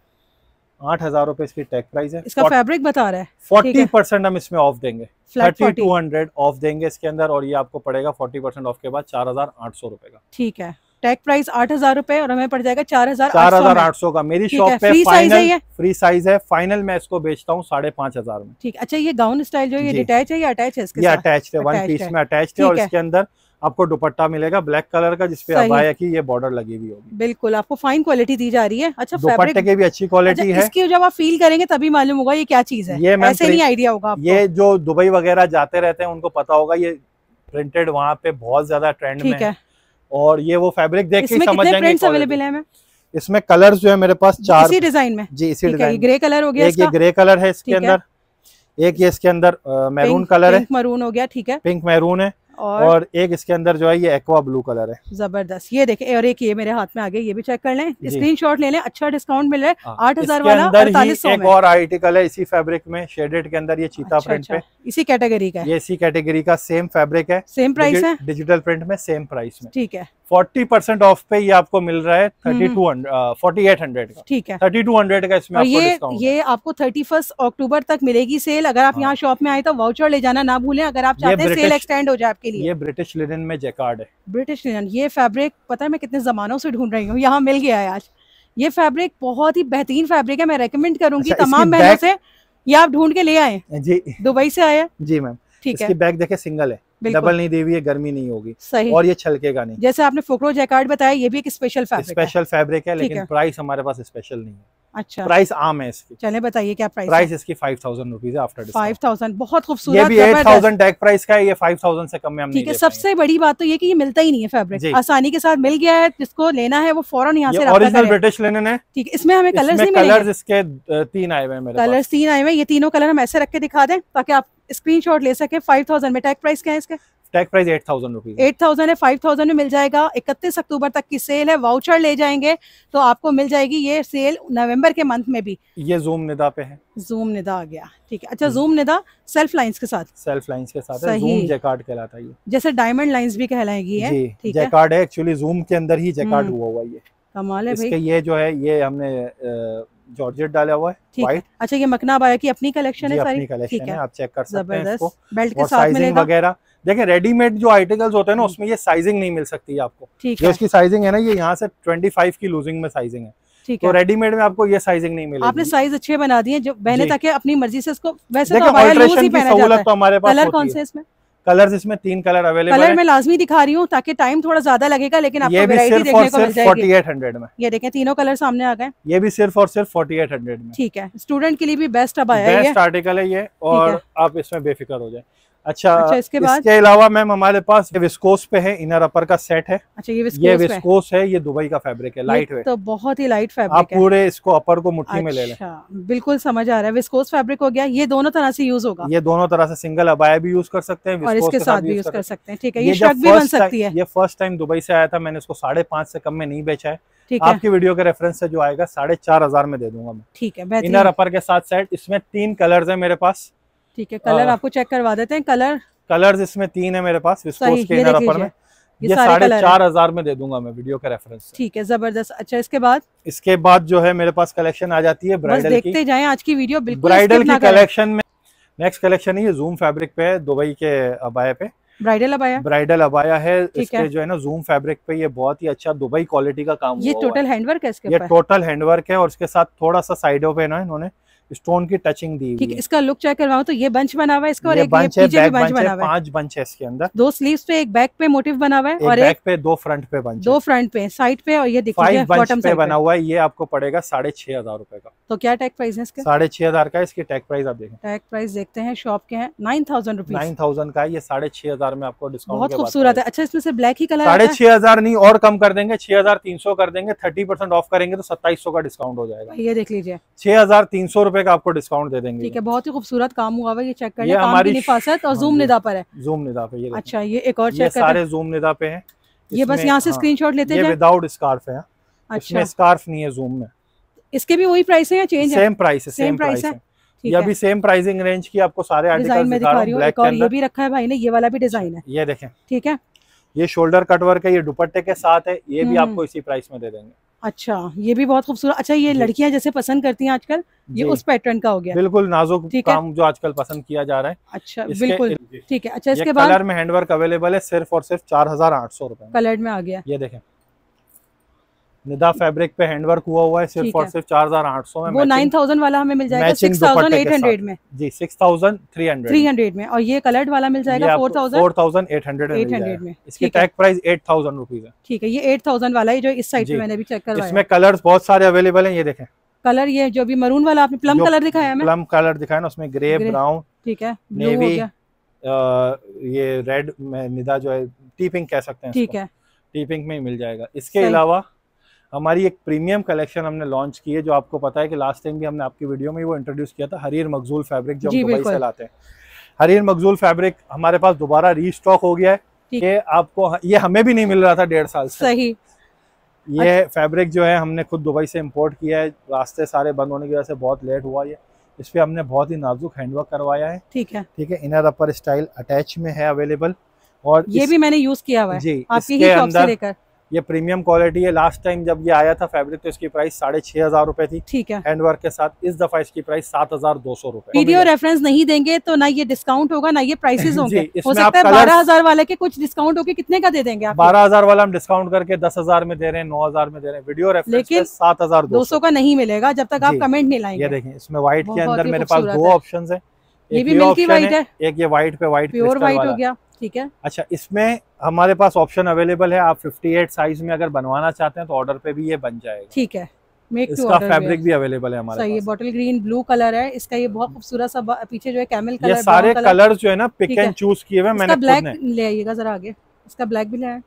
आठ हजार रुपए इसकी टैग प्राइस है। इसका फैब्रिक बता रहा है। फोर्टी परसेंट हम इसमें ऑफ देंगे, थर्टी टू हंड्रेड ऑफ देंगे इसके अंदर, और ये आपको पड़ेगा फोर्टी परसेंट ऑफ के बाद चार हजार आठ सौ रुपए का। ठीक है, टैग प्राइस आठ हजार रुपए और हमें पड़ जाएगा चार हजार चार हजार आठ सौ का। मेरी शॉप पे फाइनल फ्री साइज है, फाइनल मैं इसको बेचता हूँ साढ़े पांच हजार में। ठीक, अच्छा, ये गाउन स्टाइल जो ये डिटैच है या अटैच है? इसके ये अटैच है, वन पीस में अटैच है और इसके अंदर आपको दुपट्टा मिलेगा ब्लैक कलर का जिसपे अबाया की ये बॉर्डर लगी हुई होगी। बिल्कुल, आपको फाइन क्वालिटी दी जा रही है। अच्छा, दुपट्टे की भी अच्छी क्वालिटी अच्छा, है। इसकी जब आप फील करेंगे तभी मालूम होगा ये क्या चीज है। ये ऐसे नहीं आइडिया होगा आपको। ये जो दुबई वगैरह जाते रहते हैं उनको पता होगा, ये प्रिंटेड वहाँ पे बहुत ज्यादा ट्रेंड में है। और ये वो फैब्रिक देख के समझ जाएंगे। प्रिंट्स अवेलेबल है? इसमें कलर्स जो है मेरे पास चार इसी डिजाइन में। जी, इसी डिजाइन। ग्रे कलर हो गया, एक ये ग्रे कलर है इसके अंदर, एक ये इसके अंदर मैरून कलर है, मैरून हो गया। ठीक है, पिंक मैरून है, और, और एक इसके अंदर जो है ये एक्वा ब्लू कलर है। जबरदस्त। ये देखें, और एक ये मेरे हाथ में आ गया, ये भी चेक कर लें, स्क्रीनशॉट ले लें। अच्छा डिस्काउंट मिल रहा है, आठ हजार वाला अड़तालीस सौ में। एक और आर्टिकल है इसी फैब्रिक में, शेडेड के अंदर, ये चीता अच्छा, प्रिंट अच्छा, पे, इसी कैटेगरी का। ये इसी कैटेगरी का सेम फैब्रिक है, सेम प्राइस है, डिजिटल प्रिंट में सेम प्राइस में। ठीक है, फोर्टी परसेंट ऑफ पे ये आपको मिल रहा है thirty two hundred forty eight hundred का। ठीक है, थर्टी टू हंड्रेड का इसमें आपको ये डिस्काउंट। ये आपको थर्टी फर्स्ट अक्टूबर तक मिलेगी सेल। अगर आप यहाँ शॉप में आए तो वाउचर ले जाना ना भूलें, अगर आप चाहते हैं सेल एक्सटेंड हो जाए आपके लिए। ये ब्रिटिश लिनन में जैकार्ड है, ब्रिटिश लिनन। ये फैब्रिक पता है मैं कितने जमानों से ढूंढ रही हूँ, यहाँ मिल गया है आज। ये फैब्रिक बहुत ही बेहतरीन फैब्रिक है, मैं रेकमेंड करूंगी अच्छा, तमाम बहनों से। ये आप ढूंढ के ले आए जी, दुबई से आए जी मैम। ठीक है, इसकी बैक देखे सिंगल है, डबल नहीं दी हुई है, गर्मी नहीं होगी सही, और ये छलकेगा नहीं। जैसे आपने फोक्रो जैकार्ड बताया, ये भी एक स्पेशल फैब्रिक है, स्पेशल फैब्रिक है, लेकिन प्राइस हमारे पास स्पेशल नहीं है। अच्छा, प्राइस आम है इसकी। चले बताइए क्या प्राइस? प्राइस इसकी फाइव थाउजेंड रुपीज है आफ्टर डिस्काउंट। फाइव थाउजेंड, बहुत खूबसूरत। ये भी एट थाउजेंड टैग प्राइस का है, ये फाइव थाउजेंड से कम में हम नहीं दे पाएंगे। सबसे बड़ी बात तो ये कि ये मिलता ही नहीं है फैब्रिक, आसानी के साथ मिल गया है, जिसको लेना है वो फौरन यहाँ से ओरिजिनल ब्रिटिश लिनन है। ठीक है, इसमें हमें कलर्स नहीं मिलेंगे। कलर्स इसके तीन आए हुए हैं मेरे पास। कलर्स तीन आए हुए हैं, ये तीनों कलर हम ऐसे रख के दिखा दें ताकि आप स्क्रीनशॉट ले सके। फाइव थाउजेंड में टैग प्राइस क्या है इसका? Tag price eight thousand rupees. Eight thousand है, फाइव थाउजेंड में मिल जाएगा। इकतीस अक्टूबर तक की सेल है, वाउचर ले जाएंगे तो आपको मिल जाएगी ये सेल नवंबर के मंथ में भी। ये जूम निदा पे है, जूम निदा आ गया, ठीक है। अच्छा, जूम निदा सेल्फ लाइंस के साथ, सेल्फ लाइंस के साथ है, जूम जैकार्ड कहलाता है ये, जैसे डायमंड लाइंस भी कहलाएगी है। जी, जैकार्ड है एक्चुअली, जूम के अंदर ही जैकार्ड हुआ हुआ ये। कमाल है भाई। इसके ये जो है ये हमने जॉर्जेट डाला हुआ है, व्हाइट। अच्छा, ये मकना अबाया की अपनी कलेक्शन है सारी? अपनी कलेक्शन है, आप चेक कर सकते हैं इसको। बेल्ट के साथ मिलेगा वगैरह। देखें, रेडीमेड जो आर्टिकल्स होते हैं ना, उसमें ये साइजिंग नहीं मिल सकती है आपको। ठीक है, इसकी साइजिंग है ना, ये यहाँ से पच्चीस की लूजिंग में साइजिंग है। ठीक तो है, रेडीमेड में आपको ये साइजिंग नहीं मिलेगी। आपने साइज अच्छे बना दिए जो बहने ताकि अपनी मर्जी से इसको, वैसे तो अबाया लूज ही पहना जाता है। तो हमारे पास कलर कौन से इसमें? कलर्स इसमें तीन कलर अवेलेबल कलर मैं लाजमी दिखा रही हूँ ताकि टाइम थोड़ा ज्यादा लगेगा, लेकिन आपको वैरायटी देखने को मिल जाएगी। फोर्टी एट हंड्रेड में ये देखें, तीनों कलर सामने आ गए। ये भी सिर्फ और सिर्फ फोर्टी एट हंड्रेड में। ठीक है, स्टूडेंट के लिए भी बेस्ट अबाया है, बेस्ट आर्टिकल है ये, और आप इसमें बेफिक्र हो जाए। अच्छा, अच्छा, इसके बाद इसके अलावा मैम हमारे पास विस्कोस पे है, इनर अपर का सेट है। अच्छा, ये विस्कोस, ये विस्कोस है, ये दुबई का फैब्रिक है, लाइट वेट, तो बहुत ही लाइट फैब्रिक आप पूरे इसको अपर को मुट्ठी अच्छा, में ले लें। बिल्कुल समझ आ रहा है, विस्कोस फैब्रिक हो गया। ये दोनों तरह से यूज होगा, ये दोनों तरह से सिंगल अबाया भी यूज कर सकते हैं और इसके साथ भी यूज कर सकते हैं। ठीक है, ये शर्ट भी बन सकती है। ये फर्स्ट टाइम दुबई से आया था, मैंने इसको साढ़े पाँच से कम में नहीं बेचा है। ठीक है, आपकी वीडियो के रेफरेंस से जो आएगा साढ़े चार हजार में दे दूंगा मैं। ठीक है, इनर अपर के साथ सेट, इसमें तीन कलर्स है मेरे पास। ठीक है, कलर आपको चेक करवा देते हैं। कलर कलर्स इसमें तीन है मेरे पास विस्कोस के इनर अपर में। ये साढ़े चार हजार में दे दूंगा मैं वीडियो के रेफरेंस से। ठीक है, जबरदस्त। अच्छा, इसके बाद इसके बाद जो है मेरे पास कलेक्शन आ जाती है ब्राइडल की। देखते जाएं आज की वीडियो, बिल्कुल ब्राइडल की कलेक्शन में नेक्स्ट कलेक्शन है, ये जूम फैब्रिक पे है, दुबई के अबाया पे ब्राइडल अबाया। ब्राइडल अबाया है, इसके जो है ना जूम फैब्रिक पे ये बहुत ही अच्छा दुबई क्वालिटी का काम। ये टोटल हैंडवर्क है इसके, ये टोटल हैंडवर्क है, और इसके साथ थोड़ा सा साइडों पे ना इन्होंने स्टोन की टचिंग दी हुई है। इसका लुक चेक करवाऊं तो ये बंच बना हुआ है इसका, और ये एक बंच ये है, पीछे भी बंच बंच बना है, हुआ है। पांच बंच है इसके अंदर, दो स्लीव्स पे, एक बैक पे मोटिव बना हुआ है, एक और बैक एक पे, दो फ्रंट पे बंच, दो फ्रंट पे, साइड पे, और ये देखिए बॉटम पे बना हुआ है। ये आपको पड़ेगा साढ़े छह हजार रुपए का। तो क्या टैग प्राइस है इसका? साढ़े छह हजार का इसकी टैग प्राइस आप देखें। टैग प्राइस देखते हैं, शॉप के हैं nine thousand rupees. Nine thousand का है, ये साढ़े छह हजार में आपको डिस्काउंट। बहुत खूबसूरत है। अच्छा, इसमें से ब्लैक ही कलर साढ़े छह हजार नहीं और कम कर देंगे, छह हजार तीन सौ कर देंगे, थर्टी परसेंट ऑफ करेंगे तो सत्ताईस सौ का डिस्काउंट हो जाएगा। ये देख लीजिए, छह हजार तीन सौ रुपए का आपको डिस्काउंट दे देंगे। ठीक है, बहुत ही खूबसूरत काम हुआ हुआ, ये चेक कर ये लें, हमारी निफासत, और जूम निदा पर है। जूम निदा पे ये। अच्छा, ये एक और चेक कर, सारे जूम निदा पे हैं। ये बस यहाँ से स्क्रीनशॉट लेते हैं। ये विदाउट स्कार्फ है। अच्छा, स्कार्फ नहीं है जूम में। इसके भी वही प्राइस है या चेंज है? सेम प्राइस है, सेम प्राइस है। ये अभी सेम प्राइसिंग रेंज की आपको सारे आर्टिकल्स दिखा रहा हूं। एक और ये भी रखा है भाई ने, ये वाला भी डिजाइन है, ये देखें। ठीक है, ये शोल्डर कट वर्क है, ये दुपट्टे के साथ है, ये भी आपको इसी प्राइस में दे देंगे। अच्छा, ये भी बहुत खूबसूरत। अच्छा, ये लड़कियां जैसे पसंद करती हैं आजकल, ये उस पैटर्न का हो गया, बिल्कुल नाजुक काम जो आजकल पसंद किया जा रहा है। अच्छा, बिल्कुल ठीक है। अच्छा, इसके बाद कलर में हैंडवर्क अवेलेबल है, सिर्फ और सिर्फ चार हजार आठ सौ रुपए कलर में आ गया। ये देखें, निदा फैब्रिक पे हैंडवर्क हुआ हुआ है, सिर्फ और सिर्फ चार हजार आठ सौ में। वो नाइन थाउजेंड वाला हमें मिल जाएगा सिक्स थाउजेंड एट हंड्रेड में। जी, six thousand three hundred three hundred में। और ये कलर्ड वाला मिल जाएगा four thousand four thousand eight hundred eight hundred में। इसकी tag price eight thousand rupees है। ठीक है, ये एट थाउजेंड वाला है जो इस साइड पे मैंने भी चेक करवाया। इसमें कलर्स बहुत सारे अवेलेबल हैं, ये देखें। कलर ये जो भी मरून वाला आपने प्लम कलर दिखाया है, प्लम कलर दिखाया ना, उसमें ग्रे, ब्राउन, ठीक है, नेवी, ये रेड में निदा जो है टी पिंक कह सकते हैं, ठीक है, टी पिंक में ही मिल जाएगा। इसके अलावा हमारी एक प्रीमियम कलेक्शन हमने लॉन्च की है, जो आपको पता है कि लास्ट टाइम भी हमने आपकी वीडियो में वो इंट्रोड्यूस किया था, हरीर मखजूल फैब्रिक, जो हम दुबई से लाते हैं। हरीर मखजूल फैब्रिक हमारे पास दोबारा रीस्टॉक हो गया है। ये आपको, ये हमें भी नहीं मिल रहा था डेढ़ साल से। सही। ये अच्छा। फैब्रिक जो है हमने खुद दुबई से इंपोर्ट किया है, रास्ते सारे बंद होने की वजह से बहुत लेट हुआ ये। इस पे हमने बहुत ही नाजुक हैंडवर्क करवाया है। ठीक है, ठीक है। इनर अपर स्टाइल अटैच में है अवेलेबल, और ये इस, भी मैंने यूज किया हुआ है जी, आपकी ही शॉप से लेकर। ये प्रीमियम क्वालिटी है। लास्ट टाइम जब ये आया था फैब्रिक तो इसकी प्राइस साढ़े छह हजार रुपए थी, ठीक है, हैंड वर्क के साथ। इस दफा इसकी प्राइस सात हजार दो सौ रुपए। वीडियो रेफरेंस नहीं देंगे तो ना ये डिस्काउंट होगा ना ये प्राइसेस होंगे। हो सकता है बारह हजार वाले के कुछ डिस्काउंट होके कितने का दे देंगे आप? बारह हजार वाला हम डिस्काउंट करके दस हजार में दे रहे हैं, नौ हजार में दे रहे हैं वीडियो रेफरेंस, लेकिन सात हजार दो सौ का नहीं मिलेगा जब तक आप कमेंट नहीं लाएंगे। ये देखें इसमें व्हाइट के अंदर मेरे पास दो ऑप्शन है, ये भी मिल्की व्हाइट है, एक ये व्हाइट पे व्हाइट प्योर व्हाइट हो गया, ठीक है। अच्छा, इसमें हमारे पास ऑप्शन अवेलेबल है, आप अट्ठावन साइज में अगर बनवाना चाहते हैं तो ऑर्डर पे भी ये बन जाएगा, ठीक है। मेक टू इसका फैब्रिक भी अवेलेबल है हमारे पास। ये बॉटल ग्रीन ब्लू कलर है इसका, ये बहुत खूबसूरत सा पीछे जो है कैमल कलर, ये सारे कलर जो है ना पिक एंड चूज किए हुए मैंने। ब्लैक ले आइएगा जरा आगे, इसका ब्लैक भी ले आए,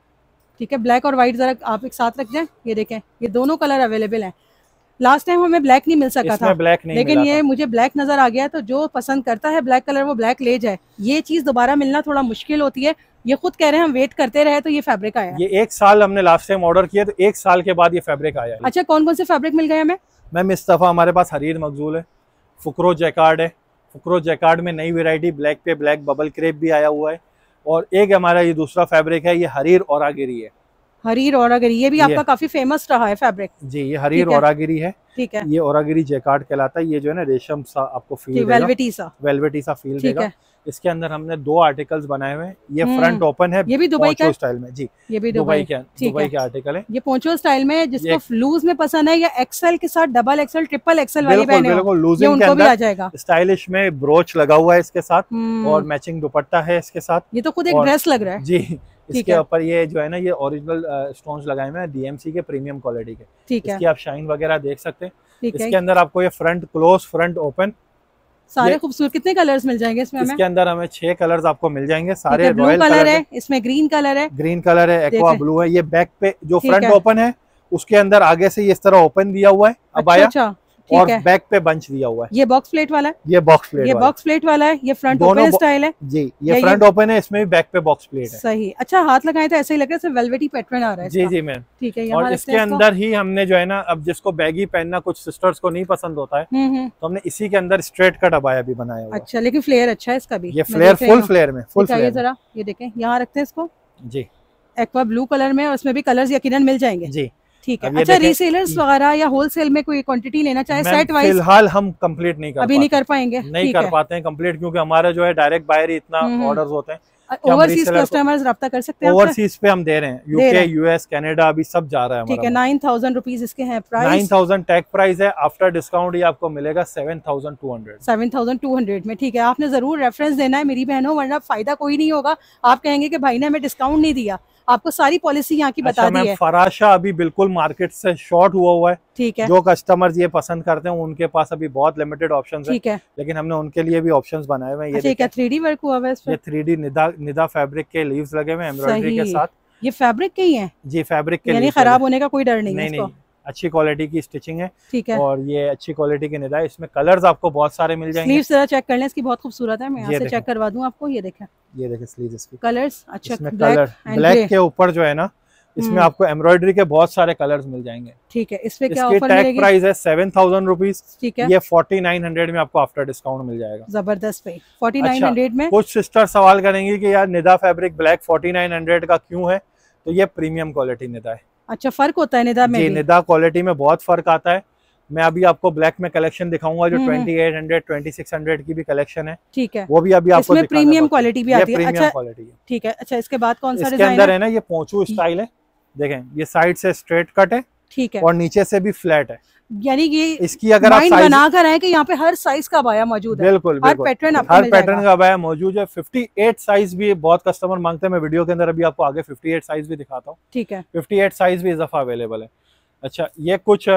ठीक है। ब्लैक और व्हाइट जरा आप एक साथ रख जाए, ये देखें ये दोनों कलर अवेलेबल हैं। लास्ट टाइम हमें ब्लैक नहीं मिल सका था, ब्लैक नहीं लेकिन ये मुझे ब्लैक नजर आ गया, तो जो पसंद करता है ब्लैक कलर वो ब्लैक ले जाए। ये चीज दोबारा मिलना थोड़ा मुश्किल होती है, ये खुद कह रहे हैं हम वेट करते रहे तो ये फैब्रिक आया। ये एक साल हमने लास्ट टाइम ऑर्डर किया तो एक साल के बाद ये फैब्रिक आया। अच्छा, कौन कौन से फैब्रिक मिल गए हमें? मैम इस दफा हमारे पास हरीर मखजूल है, फुकरो जैकार्ड है, फुकरो जैकार्ड में नई वेरायटी ब्लैक पे ब्लैक बबल क्रेप भी आया हुआ है, और एक हमारा ये दूसरा फैब्रिक है, ये हरीर औरागिरी है। हरीर औरागिरी, ये भी आपका काफी फेमस रहा है फैब्रिक। जी, ये हरीर औरागिरी है, ठीक है। ये औरागिरी जैकार्ड कहलाता है। ये जो है ना रेशम सा आपको फील वेलवेटी सा वेलवेटी सा फील देगा। इसके अंदर हमने दो आर्टिकल्स बनाए हुए हैं, ये फ्रंट ओपन है, ये भी दुबई का स्टाइल में। जी, ये भी दुबई के दुबई के आर्टिकल है। ये पोंचो स्टाइल में, जिसको लूज में पसंद है या एक्सेल के साथ डबल एक्सेल ट्रिपल एक्सेल वाली बहने हो, ये उनको भी आ जाएगा। स्टाइलिश में ब्रोच लगा हुआ है इसके साथ, और मैचिंग दुपट्टा है इसके साथ। ये तो खुद एक ड्रेस लग रहा है। जी, इसके ऊपर ये जो है ना ये ओरिजिनल स्टोन्स लगाए हुए हैं डीएमसी के प्रीमियम क्वालिटी के, ठीक है। इसकी आप शाइन वगैरह देख सकते हैं। इसके अंदर आपको ये फ्रंट क्लोज फ्रंट ओपन सारे खूबसूरत। कितने कलर्स मिल जाएंगे इसमें हमें? इसके अंदर हमें छह कलर्स आपको मिल जाएंगे, सारे ब्लू कलर है, इसमें ग्रीन कलर है, ग्रीन कलर है, एक्वा ब्लू है। ये बैक पे जो फ्रंट ओपन है उसके अंदर आगे से इस तरह ओपन दिया हुआ है अबाया, अच्छा, और बैक पे बंच दिया हुआ है। ये बॉक्स प्लेट वाला है, ये बॉक्स प्लेट ये बॉक्स प्लेट वाला है, ये फ्रंट ओपन स्टाइल है। जी, ये फ्रंट ओपन है, इसमें भी बैक पे बॉक्स प्लेट है। सही, अच्छा हाथ लगाए तो ऐसे ही लग रहा है वेलवेटी पैटर्न आ रहा है। जी जी मैम, ठीक है। और इसके अंदर ही हमने जो है ना, अब जिसको बैगी पहनना कुछ सिस्टर्स को नहीं पसंद होता है, तो हमने इसी के अंदर स्ट्रेट कट अबाया भी बनाया हुआ है। अच्छा, लेकिन फ्लेयर अच्छा है इसका भी। ये फ्लेयर फुल फ्लेयर में, फुल फ्लेयर। जरा ये देखें, यहाँ रखते हैं इसको। जी, एक्वा ब्लू कलर में, और इसमें भी कलर्स यकीनन मिल जाएंगे। जी, ठीक है। अच्छा, रीसेलर्स वगैरह या होलसेल में कोई क्वांटिटी लेना चाहे सेट वाइज? फिलहाल हम कंप्लीट नहीं कर अभी नहीं कर पाएंगे, नहीं कर पाते हैं कंप्लीट, क्योंकि हमारा जो है डायरेक्ट बायर ही इतना ऑर्डर्स होते हैं। ओवरसीज कस्टमर्स रब्ता कर सकते हैं, ओवरसीज पे हम दे रहे हैं, यूके यूएस कनाडा अभी सब जा रहा है। ठीक है। नाइन थाउजेंड रुपीज इसके हैं price, nine thousand tag price है। आफ्टर डिस्काउंट ये आपको मिलेगा seven thousand two hundred seven thousand two hundred में। ठीक है, आपने जरूर रेफरेंस देना है मेरी बहनों, वरना फायदा कोई नहीं होगा। आप कहेंगे कि भाई ने हमें डिस्काउंट नहीं दिया। आपको सारी पॉलिसी यहाँ की बता दी है। फराशा अभी बिल्कुल मार्केट से शॉर्ट हुआ हुआ है, ठीक है। जो कस्टमर्स ये पसंद करते हैं उनके पास अभी बहुत लिमिटेड ऑप्शंस हैं, ठीक है, लेकिन हमने उनके लिए भी ऑप्शंस बनाए हुए हैं। ये ठीक है, थ्री डी वर्क हुआ है इस पे, ये थ्री डी निदा निदा फैब्रिक के लीव्स लगे हुए हैं एम्ब्रॉयडरी के साथ। ये फैब्रिक के ही हैं? जी, फैब्रिक के, यानी खराब होने का कोई डर नहीं है इसको। अच्छी क्वालिटी की स्टिचिंग है, ठीक है, और ये अच्छी क्वालिटी के निदा है। इसमें कलर्स आपको बहुत सारे मिल जाएंगे। स्लीव्स जरा चेक कर लें, इसकी बहुत खूबसूरत है, मैं यहाँ से चेक करवा दूं आपको। ये देखें, ये देखें स्लीव्स इसकी, कलर्स अच्छा, कलर ब्लैक के ऊपर जो है ना, इसमें आपको एम्ब्रॉयडरी के बहुत सारे कलर्स मिल जाएंगे। ठीक है, इस पे क्या ऑफर मिलेगी? प्राइस है सेवन थाउजेंड रुपीज, ठीक है। ये फोर्टी नाइन हंड्रेड में आपको आफ्टर डिस्काउंट मिल जाएगा। जबरदस्त पे फोर्टी नाइन हंड्रेड में। कुछ सिस्टर सवाल करेंगे कि यार निदा fabric black forty nine hundred का क्यों है, तो ये प्रीमियम क्वालिटी निदा है। अच्छा, फर्क होता है निदा में? जी, निदा क्वालिटी में बहुत फर्क आता है। मैं अभी आपको ब्लैक में कलेक्शन दिखाऊंगा, जो twenty eight hundred twenty six hundred की भी कलेक्शन है, ठीक है, वो भी अभी आपको इसमें प्रीमियम क्वालिटी भी आती है। अच्छा, क्वालिटी है, ठीक है। अच्छा, इसके बाद कौन सा इसके अंदर है ना, ये पोंचू स्टाइल है। देखें, ये साइड से स्ट्रेट कट है, ठीक है, और नीचे से भी फ्लैट है। यानी कि इसकी अगर आप साइज बना कर है कि यहाँ पे हर साइज का अबाया मौजूद है। बिल्कुल, हर पैटर्न हर पैटर्न का अबाया मौजूद है। फिफ्टी एट साइज भी बहुत कस्टमर मांगते हैं, मैं वीडियो के अंदर अभी आपको आगे फिफ्टी एट साइज भी दिखाता हूँ। ठीक है, फिफ्टी एट साइज भी इजाफा अवेलेबल है। अच्छा, ये कुछ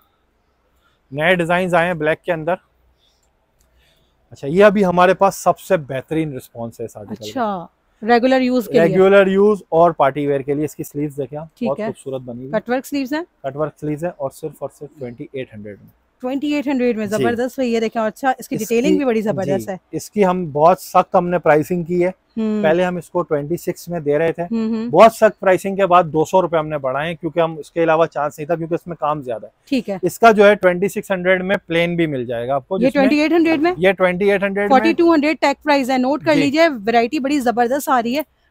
नए डिजाइन आए हैं ब्लैक के अंदर। अच्छा, ये अभी हमारे पास सबसे बेहतरीन रिस्पॉन्स है इस आर्टिकल। अच्छा, रेगुलर यूज के लिए, रेगुलर यूज और पार्टी वेयर के लिए। इसकी स्लीव्स देखें आप, बहुत खूबसूरत बनी हुई कटवर्क स्लीव्स हैं, कटवर्क स्लीव्स है, और सिर्फ और सिर्फ ट्वेंटी एट हंड्रेड में ट्वेंटी एट हंड्रेड में जबरदस्त है। ये देखें, अच्छा इसकी डिटेलिंग भी बड़ी जबरदस्त है। इसकी हम बहुत सख्त हमने प्राइसिंग की है। पहले हम इसको छब्बीस में दे रहे थे, बहुत सख्त प्राइसिंग के बाद दो सौ रुपए हमने बढ़ाए, क्योंकि हम इसके अलावा चांस नहीं था, क्योंकि इसमें काम ज्यादा है। ठीक है, इसका जो है छब्बीस सौ में प्लेन भी मिल जाएगा आपको। ये अट्ठाईस सौ में, ये अट्ठाईस सौ बयालीस सौ टैग प्राइस है। नोट कर लीजिए, वैरायटी बड़ी जबरदस्त आ रही है।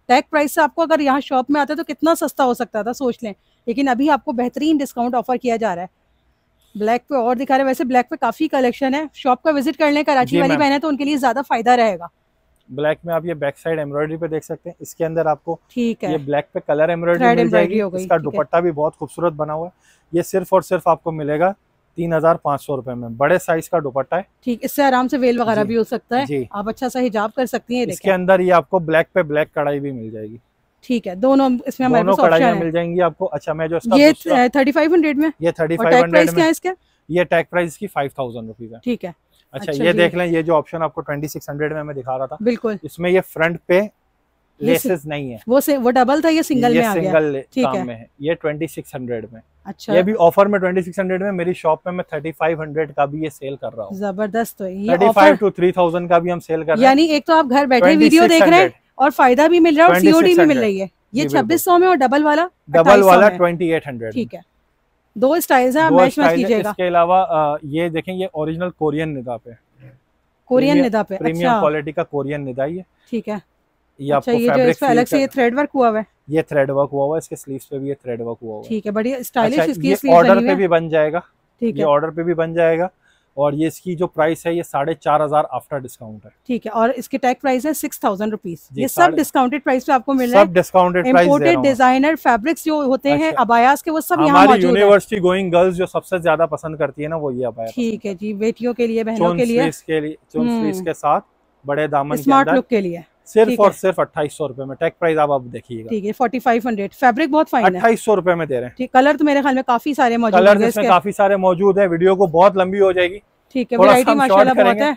टैग प्राइस से आपको अगर यहाँ शॉप में आता तो कितना सस्ता हो सकता था, सोच लें। लेकिन अभी आपको बेहतरीन डिस्काउंट ऑफर किया जा रहा है। ब्लैक पे और दिखा रहे हैं, वैसे ब्लैक पे काफी कलेक्शन है। शॉप का विजिट कर लें, कराची वाली बहन है तो उनके लिए ज्यादा फायदा रहेगा। ब्लैक में आप ये बैक साइड एम्ब्रॉयडरी पे देख सकते हैं। इसके अंदर आपको ठीक है ये ब्लैक पे कलर एम्ब्रॉयडरी मिल जाएगी। इसका दुपट्टा भी बहुत खूबसूरत बना हुआ है। ये सिर्फ और सिर्फ आपको मिलेगा तीन हजार पाँच सौ रुपए में। बड़े साइज का दुपट्टा है। ठीक, इससे आराम से वेल वगैरह भी हो सकता है जी। आप अच्छा सा हिजाब कर सकती हैं। इसके अंदर ये आपको ब्लैक पे ब्लैक कढ़ाई भी मिल जाएगी। ठीक है, दोनों इसमें हमारे पास ऑप्शन है, मिल जाएंगी आपको। अच्छा, मैं जो ये थर्टी फाइव हंड्रेड में, ये थर्टी फाइव हंड्रेड में इसका ये टैग प्राइस की फाइव थाउजेंड रुपीज है। ठीक है। अच्छा, अच्छा ये देख लें, ये जो ऑप्शन आपको ट्वेंटी सिक्स हंड्रेड में मैं दिखा रहा था, बिल्कुल इसमें ये फ्रंट पे लेसेस नहीं है। वो से, वो डबल था, ये सिंगल ये में आ गया। सिंगल काम में है। ये ट्वेंटी सिक्स हंड्रेड में। अच्छा, ये भी ऑफर में ट्वेंटी सिक्स हंड्रेड में। मेरी शॉप में मैं थर्टी फाइव हंड्रेड का भी ये सेल कर रहा हूँ। जबरदस्त है ये thirty five two three thousand का भी हम सेल कर रहे हैं। यानी एक तो आप घर बैठे वीडियो देख रहे हैं और फायदा भी मिल रहा है और सीओडी भी मिल रही है। ये छब्बीस सौ में और डबल वाला डबल वाला ट्वेंटी एट हंड्रेड। ठीक है, दो स्टाइल्स हैं, मैच मैच कीजिएगा। इसके अलावा ये देखें, ये ओरिजिनल कोरियन निदा पे, कोरियन निदा पे प्रीमियम क्वालिटी का कोरियन निदा है। ठीक है। ये आपको अच्छा, ये जो इस पे अलग से ये थ्रेड वर्क हुआ हुआ है। ये थ्रेड वर्क हुआ हुआ है। इसके स्लीव्स पे भी ये थ्रेड वर्क हुआ हुआ है। ठीक है, बढ़िया स्टाइलिश। अच्छा, इसकी ये ऑर्डर पे भी बन जाएगा। ठीक है, ये ऑर्डर पे भी बन जाएगा। और ये इसकी जो प्राइस है ये साढ़े चार हजार आफ्टर डिस्काउंट है। ठीक है, और इसके टैग प्राइस है सिक्स थाउजेंड रुपीज। ये सब डिस्काउंटेड प्राइस पे आपको मिल रहा है। सब discounted price. Imported designer fabrics जो होते हैं अबायास के, वो सब यहाँ हमारी यूनिवर्सिटी गोइंग गर्ल्स जो सबसे ज्यादा पसंद करती है ना, वो ये अबाया। ठीक है जी, बेटियों के लिए, बहनों के लिए, के साथ बड़े दामन स्मार्ट लुक के लिए सिर्फ और सिर्फ अट्ठाईस सौ रुपए में। टैग प्राइस आप अब देखिएगा। ठीक है, फोर्टी फाइव हंड्रेड। फैब्रिक बहुत फाइन है, अट्ठाईस सौ रुपए में दे रहे हैं। ठीक, कलर तो मेरे ख्याल में काफी सारे मौजूद हैं। कलर इसमें काफी सारे मौजूद है। वीडियो को बहुत लंबी हो जाएगी। ठीक है, वैरायटी माशाल्लाह बहुत है।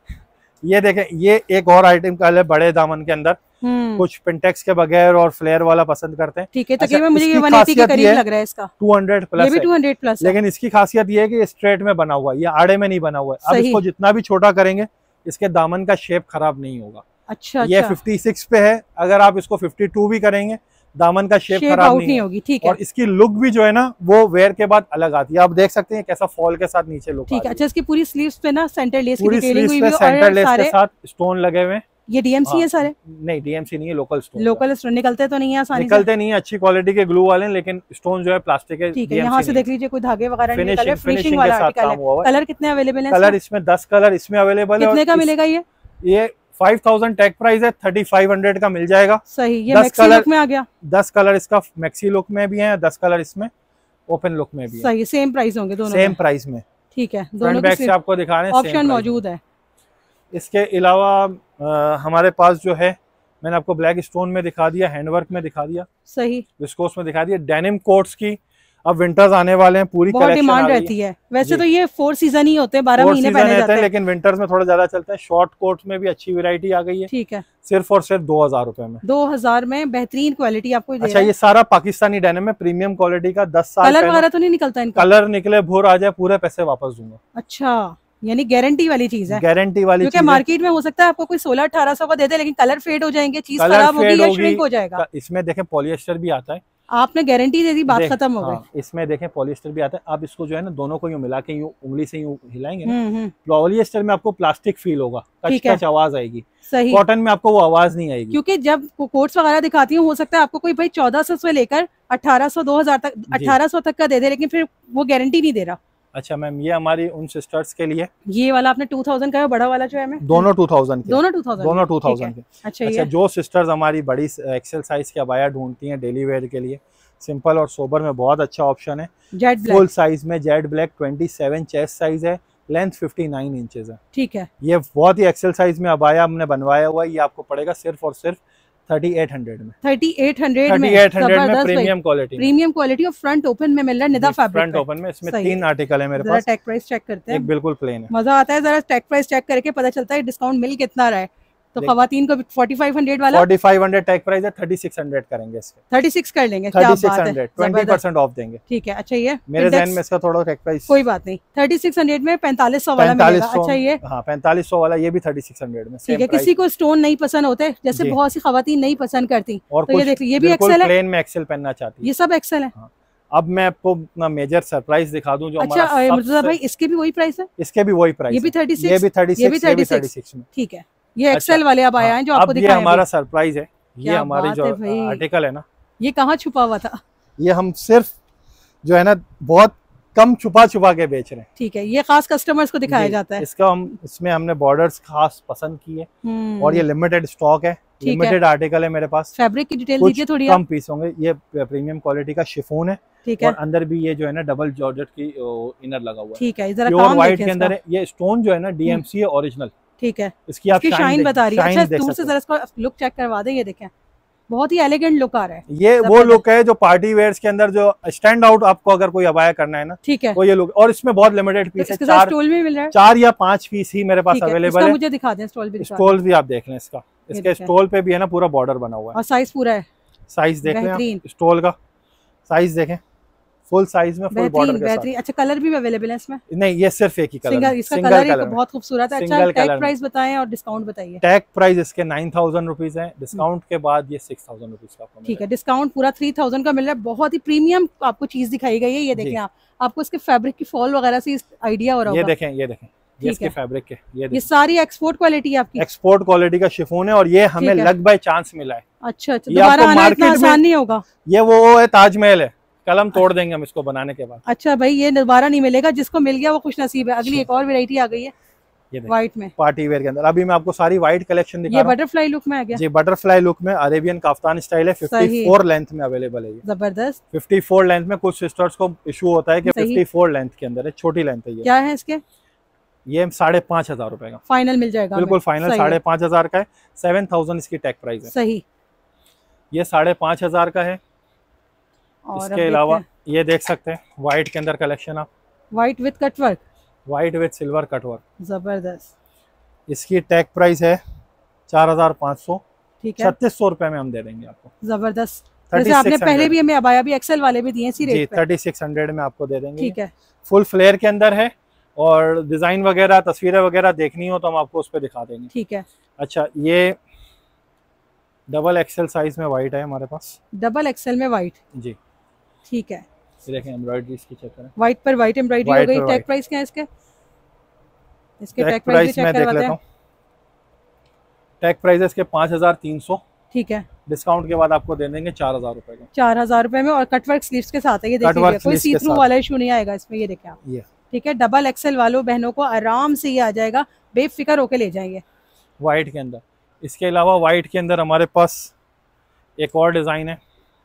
ये देखें, ये एक और आइटम का है बड़े दामन के अंदर। कुछ पिंटेक्स के बगैर और फ्लेयर वाला पसंद करते हैं। ठीक है, तकरीबन मुझे ये वन एटी के करीब लग रहा है इसका। टू हंड्रेड प्लस, ये भी टू हंड्रेड प्लस। लेकिन इसकी खासियत ये है कि ये स्ट्रेट में बना हुआ है, ये आड़े में नहीं बना हुआ है। अब इसको जितना भी छोटा करेंगे इसके दामन का शेप खराब नहीं होगा। अच्छा, ये फिफ्टी सिक्स पे है, अगर आप इसको फिफ्टी टू भी करेंगे दामन का शेप खराब नहीं, नहीं होगी। ठीक है, और इसकी लुक भी जो है ना वो वेयर के बाद अलग आती है। आप देख सकते हैं कैसा फॉल के साथ नीचे लुक। ठीक है। अच्छा, इसकी पूरी स्लीव्स पे ना सेंटर लेस की डिटेलिंग हुई है, सेंटर लेस के साथ स्टोन लगे हुए हैं। ये डीएमसी है सारे? नहीं, डीएमसी नहीं है, लोकल स्टोन। लोकल स्टोन निकलते तो नहीं है आसानी से? निकलते नहीं है, अच्छी क्वालिटी के ग्लू वाले, लेकिन स्टोन जो है प्लास्टिक है। ठीक है, यहाँ से देख लीजिए, कोई धागे वगैरह नहीं निकले, फिनिशिंग वाला आर्टिकल है। कलर कितने अवेलेबल है? कलर इसमें दस कलर इसमें अवेलेबल है। कितने का मिलेगा ये? ये फाइव थाउजेंड टैग प्राइस है, थर्टी फाइव हंड्रेड का मिल जाएगा। सही, ये मैक्सी लुक में आ गया। दस कलर इसका मैक्सी लुक में भी है, दस कलर इसमें ओपन लुक में भी है। सही, सेम प्राइस होंगे दोनों, सेम प्राइस में। ठीक है, दोनों बैक से आपको दिखा रहे हैं, ऑप्शन मौजूद है। इसके अलावा हमारे पास जो है, मैंने आपको ब्लैक स्टोन में दिखा दिया, हैंडवर्क में दिखा दिया, सही विस्कोस में दिखा दिया, डेनिम कोट्स की अब विंटर्स आने वाले हैं, पूरी बहुत डिमांड रहती है। वैसे तो ये फोर सीजन ही होते हैं, बारह महीने पहने जाते हैं, लेकिन विंटर्स में थोड़ा ज्यादा चलता है। शॉर्ट कोट में भी अच्छी वैरायटी आ गई है। ठीक है, सिर्फ और सिर्फ दो हजार रुपए में। दो हजार में बेहतरीन क्वालिटी आपको दे। अच्छा, ये सारा पाकिस्तानी डेनिम है, प्रीमियम क्वालिटी का। दस साल कलर वगैरह तो नहीं निकलता इनका? कलर निकले भूर आ जाए, पूरे पैसे वापस दूंगा। अच्छा, यानी गारंटी वाली चीज है। गारंटी वाली, क्योंकि मार्केट में हो सकता है आपको कोई सोलह अठारह सौ का दे दे, लेकिन कलर फेड हो जाएंगे, चीज खराब होगी या श्रिंक हो जाएगा। इसमें देखें पॉलिएस्टर भी आता है। आपने गारंटी दे दी, बात खत्म हो गई। हाँ, इसमें देखें पॉलिएस्टर भी आता है। आप इसको जो है ना दोनों को यूं मिला के यूं उंगली से यूं हिलाएंगे ना, पॉलिएस्टर में आपको प्लास्टिक फील होगा, कच कच आवाज आएगी। सही, कॉटन में आपको वो आवाज नहीं आएगी। क्योंकि जब कोट्स वगैरह दिखाती हूँ, हो सकता है आपको कोई भाई चौदह सौ से लेकर अठारह सौ दो हजार तक, अठारह सौ तक का दे दे, लेकिन फिर वो गारंटी नहीं दे रहा। अच्छा मैम, ये हमारी उन सिस्टर्स के लिए। ये वाला आपने टू थाउजेंड का है, बड़ा वाला जो है, मैं दोनों टू थाउजेंड के, दोनों टू थाउजेंड दोनों टू थाउजेंड के। अच्छा, अच्छा, जो सिस्टर्स हमारी बड़ी एक्सेल साइज की अबाया ढूंढती हैं डेली वेयर के लिए, सिंपल और सोबर में बहुत अच्छा ऑप्शन है। जेड ब्लैक फुल साइज में, jet black twenty seven chest size है, लेंथ फिफ्टी नाइन इंचेस है। ठीक है, ये बहुत ही एक्सेल साइज में अबाया हमने बनवाया हुआ है। ये आपको पड़ेगा सिर्फ और सिर्फ थर्टी एट हंड्रेड में। थर्टी एट हंड्रेड में, थर्टी एट हंड्रेड में प्रीमियम क्वालिटी, प्रीमियम क्वालिटी और फ्रंट ओपन में मिल रहा है निदा फैब्रिक। फ्रंट ओपन में इसमें तीन आर्टिकल है मेरे पास। टैग प्राइस चेक करते हैं, एक बिल्कुल प्लेन है। मजा आता है जरा टैग प्राइस चेक करके, पता चलता है डिस्काउंट मिल कितना रहा है। तो खवातीन को फोर्टी फाइव हंड्रेड वाला, forty five hundred tag price है, थर्टी सिक्स हंड्रेड करेंगे इसके, थर्टी सिक्स कर लेंगे, thirty six hundred, twenty percent off देंगे। ठीक है। अच्छा, ये मेरे ज़हन में इसका थोड़ा टैग प्राइस कोई बात नहीं, थर्टी सिक्स हंड्रेड में पैंतालीस सौ वाला मिलेगा। अच्छा, ये हाँ पैंतालीस सौ वाला, ये भी थर्टी सिक्स हंड्रेड में। ठीक है, किसी को स्टोन नहीं पसंद होते, जैसे बहुत सी खवातीन नहीं पसंद करती, और तो ये देख लीजिए, ये भी एक्सेल है, प्लेन में एक्सेल पहनना चाहती है, ये सब एक्सेल है। अब मैं आपको अपना मेजर सरप्राइज दिखा दूं जो अच्छा, हमारा मुर्तजा भाई, इसके भी वही प्राइस है? इसके भी वही प्राइस, ये भी थर्टी सिक्स, ये भी थर्टी सिक्स, ये भी थर्टी सिक्स में। ठीक है, ये एक्सेल वाले अब आए हैं जो आपको दिखाएं। ये हमारा सरप्राइज है, ये हमारी जो आर्टिकल है ना, ये कहाँ छुपा हुआ था? ये हम सिर्फ जो है ना बहुत कम छुपा छुपा के बेच रहे हैं। ठीक है, ये खास कस्टमर्स को दिखाया जाता है। इसका हम इसमें हमने बॉर्डर्स खास पसंद की है और ये लिमिटेड स्टॉक है, लिमिटेड आर्टिकल है मेरे पास। फैब्रिक की डिटेल दीजिए थोड़ी। कम पीस होंगे, ये प्रीमियम क्वालिटी का शिफॉन है। ठीक है। और अंदर भी ये जो है ना डबल जॉर्जेट की इनर लगा हुआ है। ठीक है, जरा काम व्हाइट के अंदर है। ये स्टोन जो है ना डीएमसी है ओरिजिनल। ठीक है, इसकी आप शाइन बता रही है। अच्छा, दूर से जरा इसको लुक चेक करवा दें। ये देखें, बहुत ही एलिगेंट लुक आ रहा है। ये वो लुक है जो पार्टी वेयर्स के अंदर जो स्टैंड आउट आपको अगर कोई अबाया करना है ना, ठीक है, वो ये लुक। और इसमें बहुत लिमिटेड पीस है, चार स्टॉल में मिल रहा है, चार या पांच पीस ही मेरे पास अवेलेबल है। मुझे दिखा दें स्टॉल भी। स्टॉल भी आप देख लें इसका, इसके स्टॉल पे भी है ना पूरा बॉर्डर बना हुआ है और साइज पूरा है। साइज देख लें, स्टॉल का साइज देखें, फुल साइज में फुल बॉर्डर के साथ। अच्छा, कलर भी अवेलेबल है इसमें? नहीं, ये सिर्फ एक ही कलर है। इसका कलर ही बहुत खूबसूरत है। अच्छा, टैग प्राइस बताएं और डिस्काउंट बताइए। टैग प्राइस इसके नाइन थाउजेंड रुपीज है, डिस्काउंट के बाद ये सिक्स थाउजेंड रुपीज का। ठीक है, डिस्काउंट पूरा थ्री थाउजेंड का मिल रहा है। बहुत ही प्रीमियम आपको चीज दिखाई गई है। ये देखें आप, आपको इसके फैब्रिक की फॉल वगैरह से आइडिया हो रहा है। ये देखें, ये देखें, ये इसके फैब्रिक के, ये ये सारी एक्सपोर्ट क्वालिटी है आपकी। एक्सपोर्ट क्वालिटी का शिफॉन है और ये हमें लक बाय चांस मिला है। अच्छा अच्छा, दोबारा आना इतना आसान नहीं होगा। ये वो है ताजमहल है, कलम तोड़ देंगे हम इसको बनाने के बाद। अच्छा भाई, ये दोबारा नहीं मिलेगा, जिसको मिल गया वो खुश नसीब है। अगली एक और वैरायटी आ गई है व्हाइट में, पार्टी वेयर के अंदर। अभी मैं आपको सारी व्हाइट कलेक्शन दिखा रहा हूं। ये बटरफ्लाई लुक में आ गया। जी, बटरफ्लाई लुक में अरेबियन काफ्तान स्टाइल है। चौवन लेंथ में अवेलेबल है। जबरदस्त। चौवन लेंथ में कुछ सिस्टर्स को इशू होता है कि चौवन लेंथ के अंदर है, छोटी लेंथ है। ये क्या है इसके? ये साढ़े पांच हजार रुपए का फाइनल मिल जाएगा। बिल्कुल फाइनल साढ़े पांच हजार का है। सेवन थाउजेंड इसकी टैग प्राइस है। सही, ये साढ़े पांच हजार का है। और इसके अलावा ये देख सकते हैं व्हाइट के अंदर कलेक्शन, आप white with cutwork, white with silver cutwork. जबरदस्त। इसकी टैग प्राइस है चार हजार पाँच सौ। ठीक है, छत्तीस सौ रुपए में हम दे देंगे आपको। जबरदस्त। जैसे आपने पहले भी हमें अबाया भी एक्सेल वाले भी दिए इसी रेट पे। थर्टी सिक्स हंड्रेड में आपको दे देंगे। ठीक है, फुल फ्लेयर के अंदर है और डिजाइन वगैरह तस्वीरें वगैरह देखनी हो तो हम आपको उस पर दिखा देंगे। ठीक है। अच्छा, ये डबल एक्सेल साइज में व्हाइट है हमारे पास। डबल एक्सेल में व्हाइट, जी ठीक है। ये देखें एम्ब्रॉयडरी इसकी चेक करें, व्हाइट पर व्हाइट एम्ब्रॉयडरी हो गई। टैग प्राइस क्या है इसके? इसके टैग प्राइस मैं देख लेता हूं। टैग प्राइस इसके पाँच हजार तीन सौ। ठीक है, डिस्काउंट के बाद आपको दे देंगे चार हजार रुपए का। चार हजार रुपए में और कटवर्क स्लीव्स के साथ है। ये देखिए, कोई सी थ्रू वाला इशू नहीं आएगा इसमें। ये देखें आप, ये ठीक है। डबल एक्सेल वालों बहनों को आराम से ये आ जाएगा, बेफिक्र होके ले जाएंगे। व्हाइट के अंदर, इसके अलावा व्हाइट के अंदर हमारे पास एक और डिजाइन है।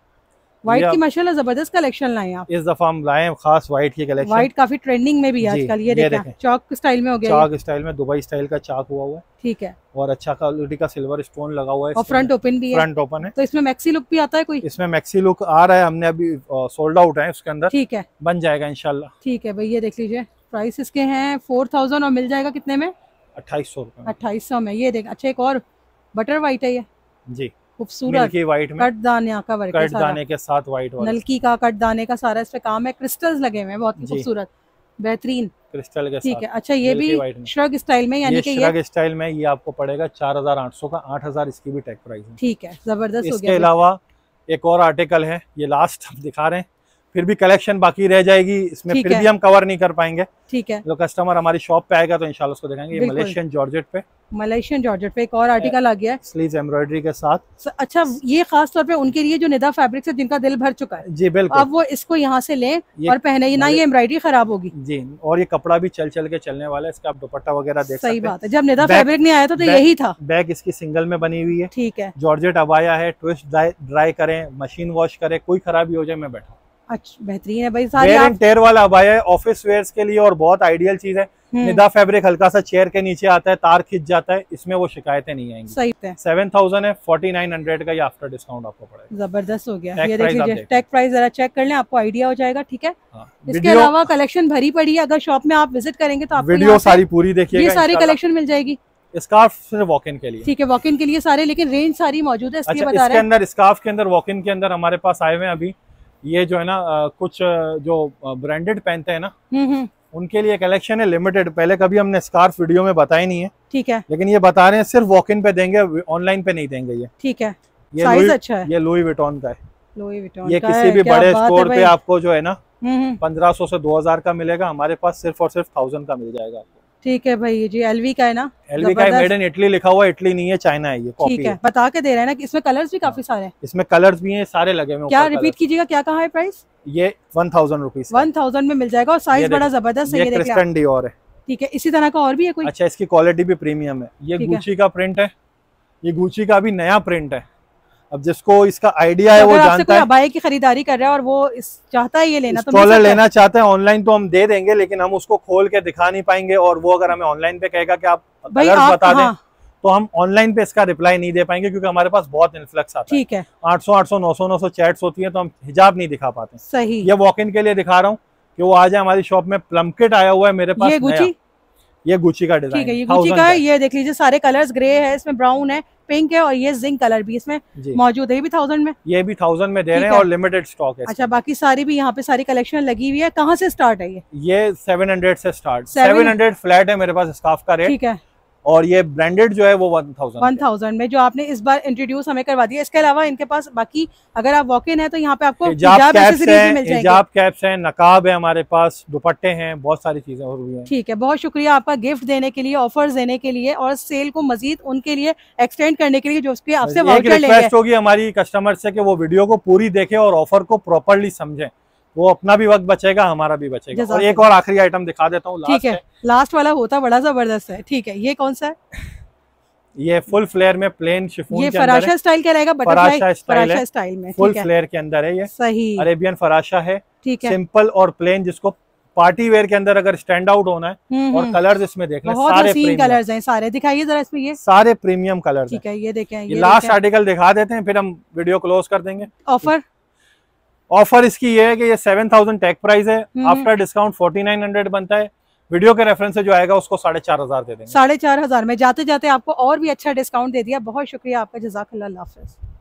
व्हाइट की माशाल्लाह जबरदस्त कलेक्शन लाए आप। इस दफा हम लाए खास व्हाइट की कलेक्शन। व्हाइट काफी ट्रेंडिंग में भी है आजकल। ये देखें, चौक स्टाइल में हो गया, चौक स्टाइल में दुबई स्टाइल का चाक हुआ हुआ है। ठीक है, और अच्छा क्वालिटी का सिल्वर स्टोन लगा हुआ है और फ्रंट ओपन भी है। फ्रंट ओपन है, तो इसमें मैक्सी लुक भी आता है कोई? इसमें मैक्सी लुक आ रहा है, हमने अभी सोल्ड आउट है उसके अंदर। ठीक है, बन जाएगा इंशाल्लाह। ठीक है भाई, ये देख लीजिए, प्राइस इसके हैं फोर थाउजेंड और मिल जाएगा कितने में? अट्ठाईस सौ रुपए। अट्ठाईस सौ में। ये देख, अच्छा एक और बटर व्हाइट है ये जी, खूबसूरत व्हाइट में कट दाने का वर्क, कट दाने के साथ व्हाइट वाला, नलकी का कट दाने का सारा इस पे काम है। क्रिस्टल्स लगे हुए हैं, बहुत ही खूबसूरत बेहतरीन क्रिस्टल के साथ। ठीक है, अच्छा ये भी श्रग स्टाइल में, यानी कि ये श्रग स्टाइल में, ये आपको पड़ेगा चार हजार आठ सौ का। आठ हजार इसकी भी टैग प्राइस है। ठीक है, जबरदस्त हो गया। इसके अलावा एक और आर्टिकल है, ये लास्ट हम दिखा रहे हैं, फिर भी कलेक्शन बाकी रह जाएगी इसमें, फिर भी हम कवर नहीं कर पाएंगे। ठीक है, जो कस्टमर हमारी शॉप पे आएगा तो इंशाल्लाह उसको दिखाएंगे। ये मलेशियन जॉर्जेट पे, मलेशियन जॉर्जेट पे एक और आर्टिकल आ गया है, स्लीव्स एम्ब्रॉयडरी के साथ। अच्छा, ये खास तौर पे उनके लिए जो निदा फैब्रिक से जिनका दिल भर चुका है। जी बिल्कुल, अब वो इसको यहाँ से लें और पहने, ना ये एम्ब्रॉयडरी खराब होगी जी, और ये कपड़ा भी चल चल के चलने वाला है। इसका आप दुपट्टा वगैरह देख सकते हैं। सही बात है, जब निदा फैब्रिक नहीं आया था तो यही था। बैग इसकी सिंगल में बनी हुई है। ठीक है, जॉर्जेट अबाया है, ट्विस्ट ड्राई करें, मशीन वॉश करें, कोई खराबी हो जाए मैं बैठा। अच्छा, बेहतरीन है भाई, सारी आप... टेयर वाला अबाया है ऑफिस वेयर्स के लिए और बहुत आइडियल चीज है। निदा फैब्रिक हल्का सा चेयर के नीचे आता है, तार खिंच जाता है, इसमें वो शिकायतें नहीं आएंगी। सही है, सेवन थाउजेंड है, फोर्टी नाइन हंड्रेड का ये आफ्टर डिस्काउंट आपको पड़ेगा। जबरदस्त हो गया। ये देख लीजिए, टैग प्राइस जरा चेक कर लें, आपको आइडिया हो जाएगा। ठीक है, इसके अलावा कलेक्शन भरी पड़ी है, अगर शॉप में आप विजिट करेंगे तो आप वीडियो सारी पूरी देखिए, ये सारी कलेक्शन मिल जाएगी। स्कार्फ सिर्फ वॉक इन के लिए। ठीक है, वॉक इन के लिए सारे, लेकिन रेंज सारी मौजूद है इसलिए बता रहे हैं। इसके अंदर स्कार्फ के अंदर वॉक इन के अंदर हमारे पास आए हुए हैं अभी ये जो है ना आ, कुछ जो ब्रांडेड पहनते हैं ना, उनके लिए कलेक्शन है लिमिटेड। पहले कभी हमने स्कार्फ वीडियो में बताया नहीं है। ठीक है, लेकिन ये बता रहे हैं सिर्फ वॉक इन पे देंगे, ऑनलाइन पे नहीं देंगे ये। ठीक है, ये साइज अच्छा है, ये लुई विटॉन का है। लुई विटॉन ये किसी भी बड़े स्टोर पे आपको जो है ना पंद्रह सौ से दो हजार का मिलेगा, हमारे पास सिर्फ और सिर्फ थाउजेंड का मिल जाएगा आपको। ठीक है भाई जी, एलवी का है ना, एलवी का मेड इन इटली लिखा हुआ, इटली नहीं है, चाइना है ये, कॉपी ठीक है, बता के दे रहे हैं ना कि इसमें कलर्स भी काफी सारे हैं। इसमें कलर्स भी हैं, सारे लगे हुए। क्या रिपीट कीजिएगा, क्या कहा है प्राइस? ये one thousand rupees one thousand में मिल जाएगा और साइज बड़ा जबरदस्त है। ये क्रिस्टन डियोर है, ठीक है। इसी तरह का और भी है कोई? अच्छा, इसकी क्वालिटी भी प्रीमियम है। ये गुची का प्रिंट है, ये गुची का भी नया प्रिंट है। अब जिसको इसका आइडिया है वो जानता है। अबाया की खरीदारी कर रहा है और वो इस चाहता है ये लेना, तो स्टॉलर लेना चाहते हैं ऑनलाइन तो हम दे देंगे, लेकिन हम उसको खोल के दिखा नहीं पाएंगे। और वो अगर हमें ऑनलाइन पे कहेगा कि आप कलर्स बता दें, तो हम ऑनलाइन पे इसका रिप्लाई नहीं दे पाएंगे, क्योंकि हमारे पास बहुत इन्फ्लक्स आता है। ठीक है, आठ सौ आठ सौ नौ सौ नौ सौ चैट्स होती है, तो हम हिजाब नहीं दिखा पाते। सही। ये वॉक इन के लिए दिखा रहा हूँ कि वो आ जाए हमारी शॉप में। प्लम किट आया हुआ है मेरे पास, ये गुची, ये गुची का डिजाइन, ठीक है, ये गुची का है। ये देख लीजिए, सारे कलर्स ग्रे है, इसमें ब्राउन है, पिंक है और ये जिंक कलर भी इसमें मौजूद है। ये भी थाउजेंड में, ये भी थाउजेंड में दे रहे हैं और लिमिटेड स्टॉक है। अच्छा, बाकी सारी भी यहाँ पे सारी कलेक्शन लगी हुई है। कहाँ से स्टार्ट है ये? ये सेवन हंड्रेड से स्टार्ट, सेवन हंड्रेड फ्लैट है मेरे पास स्कार्फ का रेट, ठीक है। और ये ब्रांडेड जो है वो वन थाउजेंड वन थाउजेंड में जो आपने इस बार इंट्रोड्यूस हमें करवा दिया। इसके अलावा इनके पास बाकी अगर आप वॉक इन है तो यहाँ पे आपको हिजाब कैप्स हैं, हिजाब कैप्स हैं, नकाब है हमारे पास, दुपट्टे हैं, बहुत सारी चीजें और भी हैं। ठीक है, बहुत शुक्रिया आपका गिफ्ट देने के लिए, ऑफर्स देने के लिए और सेल को मजीद उनके लिए एक्सटेंड करने के लिए, जो उसके आपसे वाउचर लेंगे। रिक्वेस्ट होगी हमारी कस्टमर से कि वो वीडियो को पूरी देखें और ऑफर को प्रॉपर्ली समझें, वो अपना भी वक्त बचेगा, हमारा भी बचेगा। और एक और आखिरी आइटम दिखा देता हूँ, ठीक है, लास्ट वाला होता बड़ा जबरदस्त है। ठीक है, ये कौन सा है? ये फुल फ्लेयर में प्लेन शिफॉन ये फराशा स्टाइल का रहेगा, बटरफ्लाई फराशा स्टाइल में, फुल फ्लेयर के अंदर है। ये सही अरेबियन फराशा है, ठीक है, सिंपल और प्लेन, जिसको पार्टी वेयर के अंदर अगर स्टैंड आउट होना है। और कलर्स इसमें देख लें, सारे प्रीमियम कलर्स हैं, सारे दिखाइए जरा इसमें, ये सारे प्रीमियम कलर्स। ठीक है, ये देखें, ये लास्ट आर्टिकल दिखा देते हैं, फिर हम वीडियो क्लोज कर देंगे। ऑफर ऑफर इसकी ये है कि ये सेवन थाउजेंड टैग प्राइस है, after discount forty nine hundred बनता है। वीडियो के रेफरेंस से जो आएगा उसको साढ़े चार हजार दे देंगे। साढ़े चार हजार में जाते जाते आपको और भी अच्छा डिस्काउंट दे दिया। बहुत शुक्रिया आपका, जज़ाकल्लाह, अल्लाह हाफ़िज़।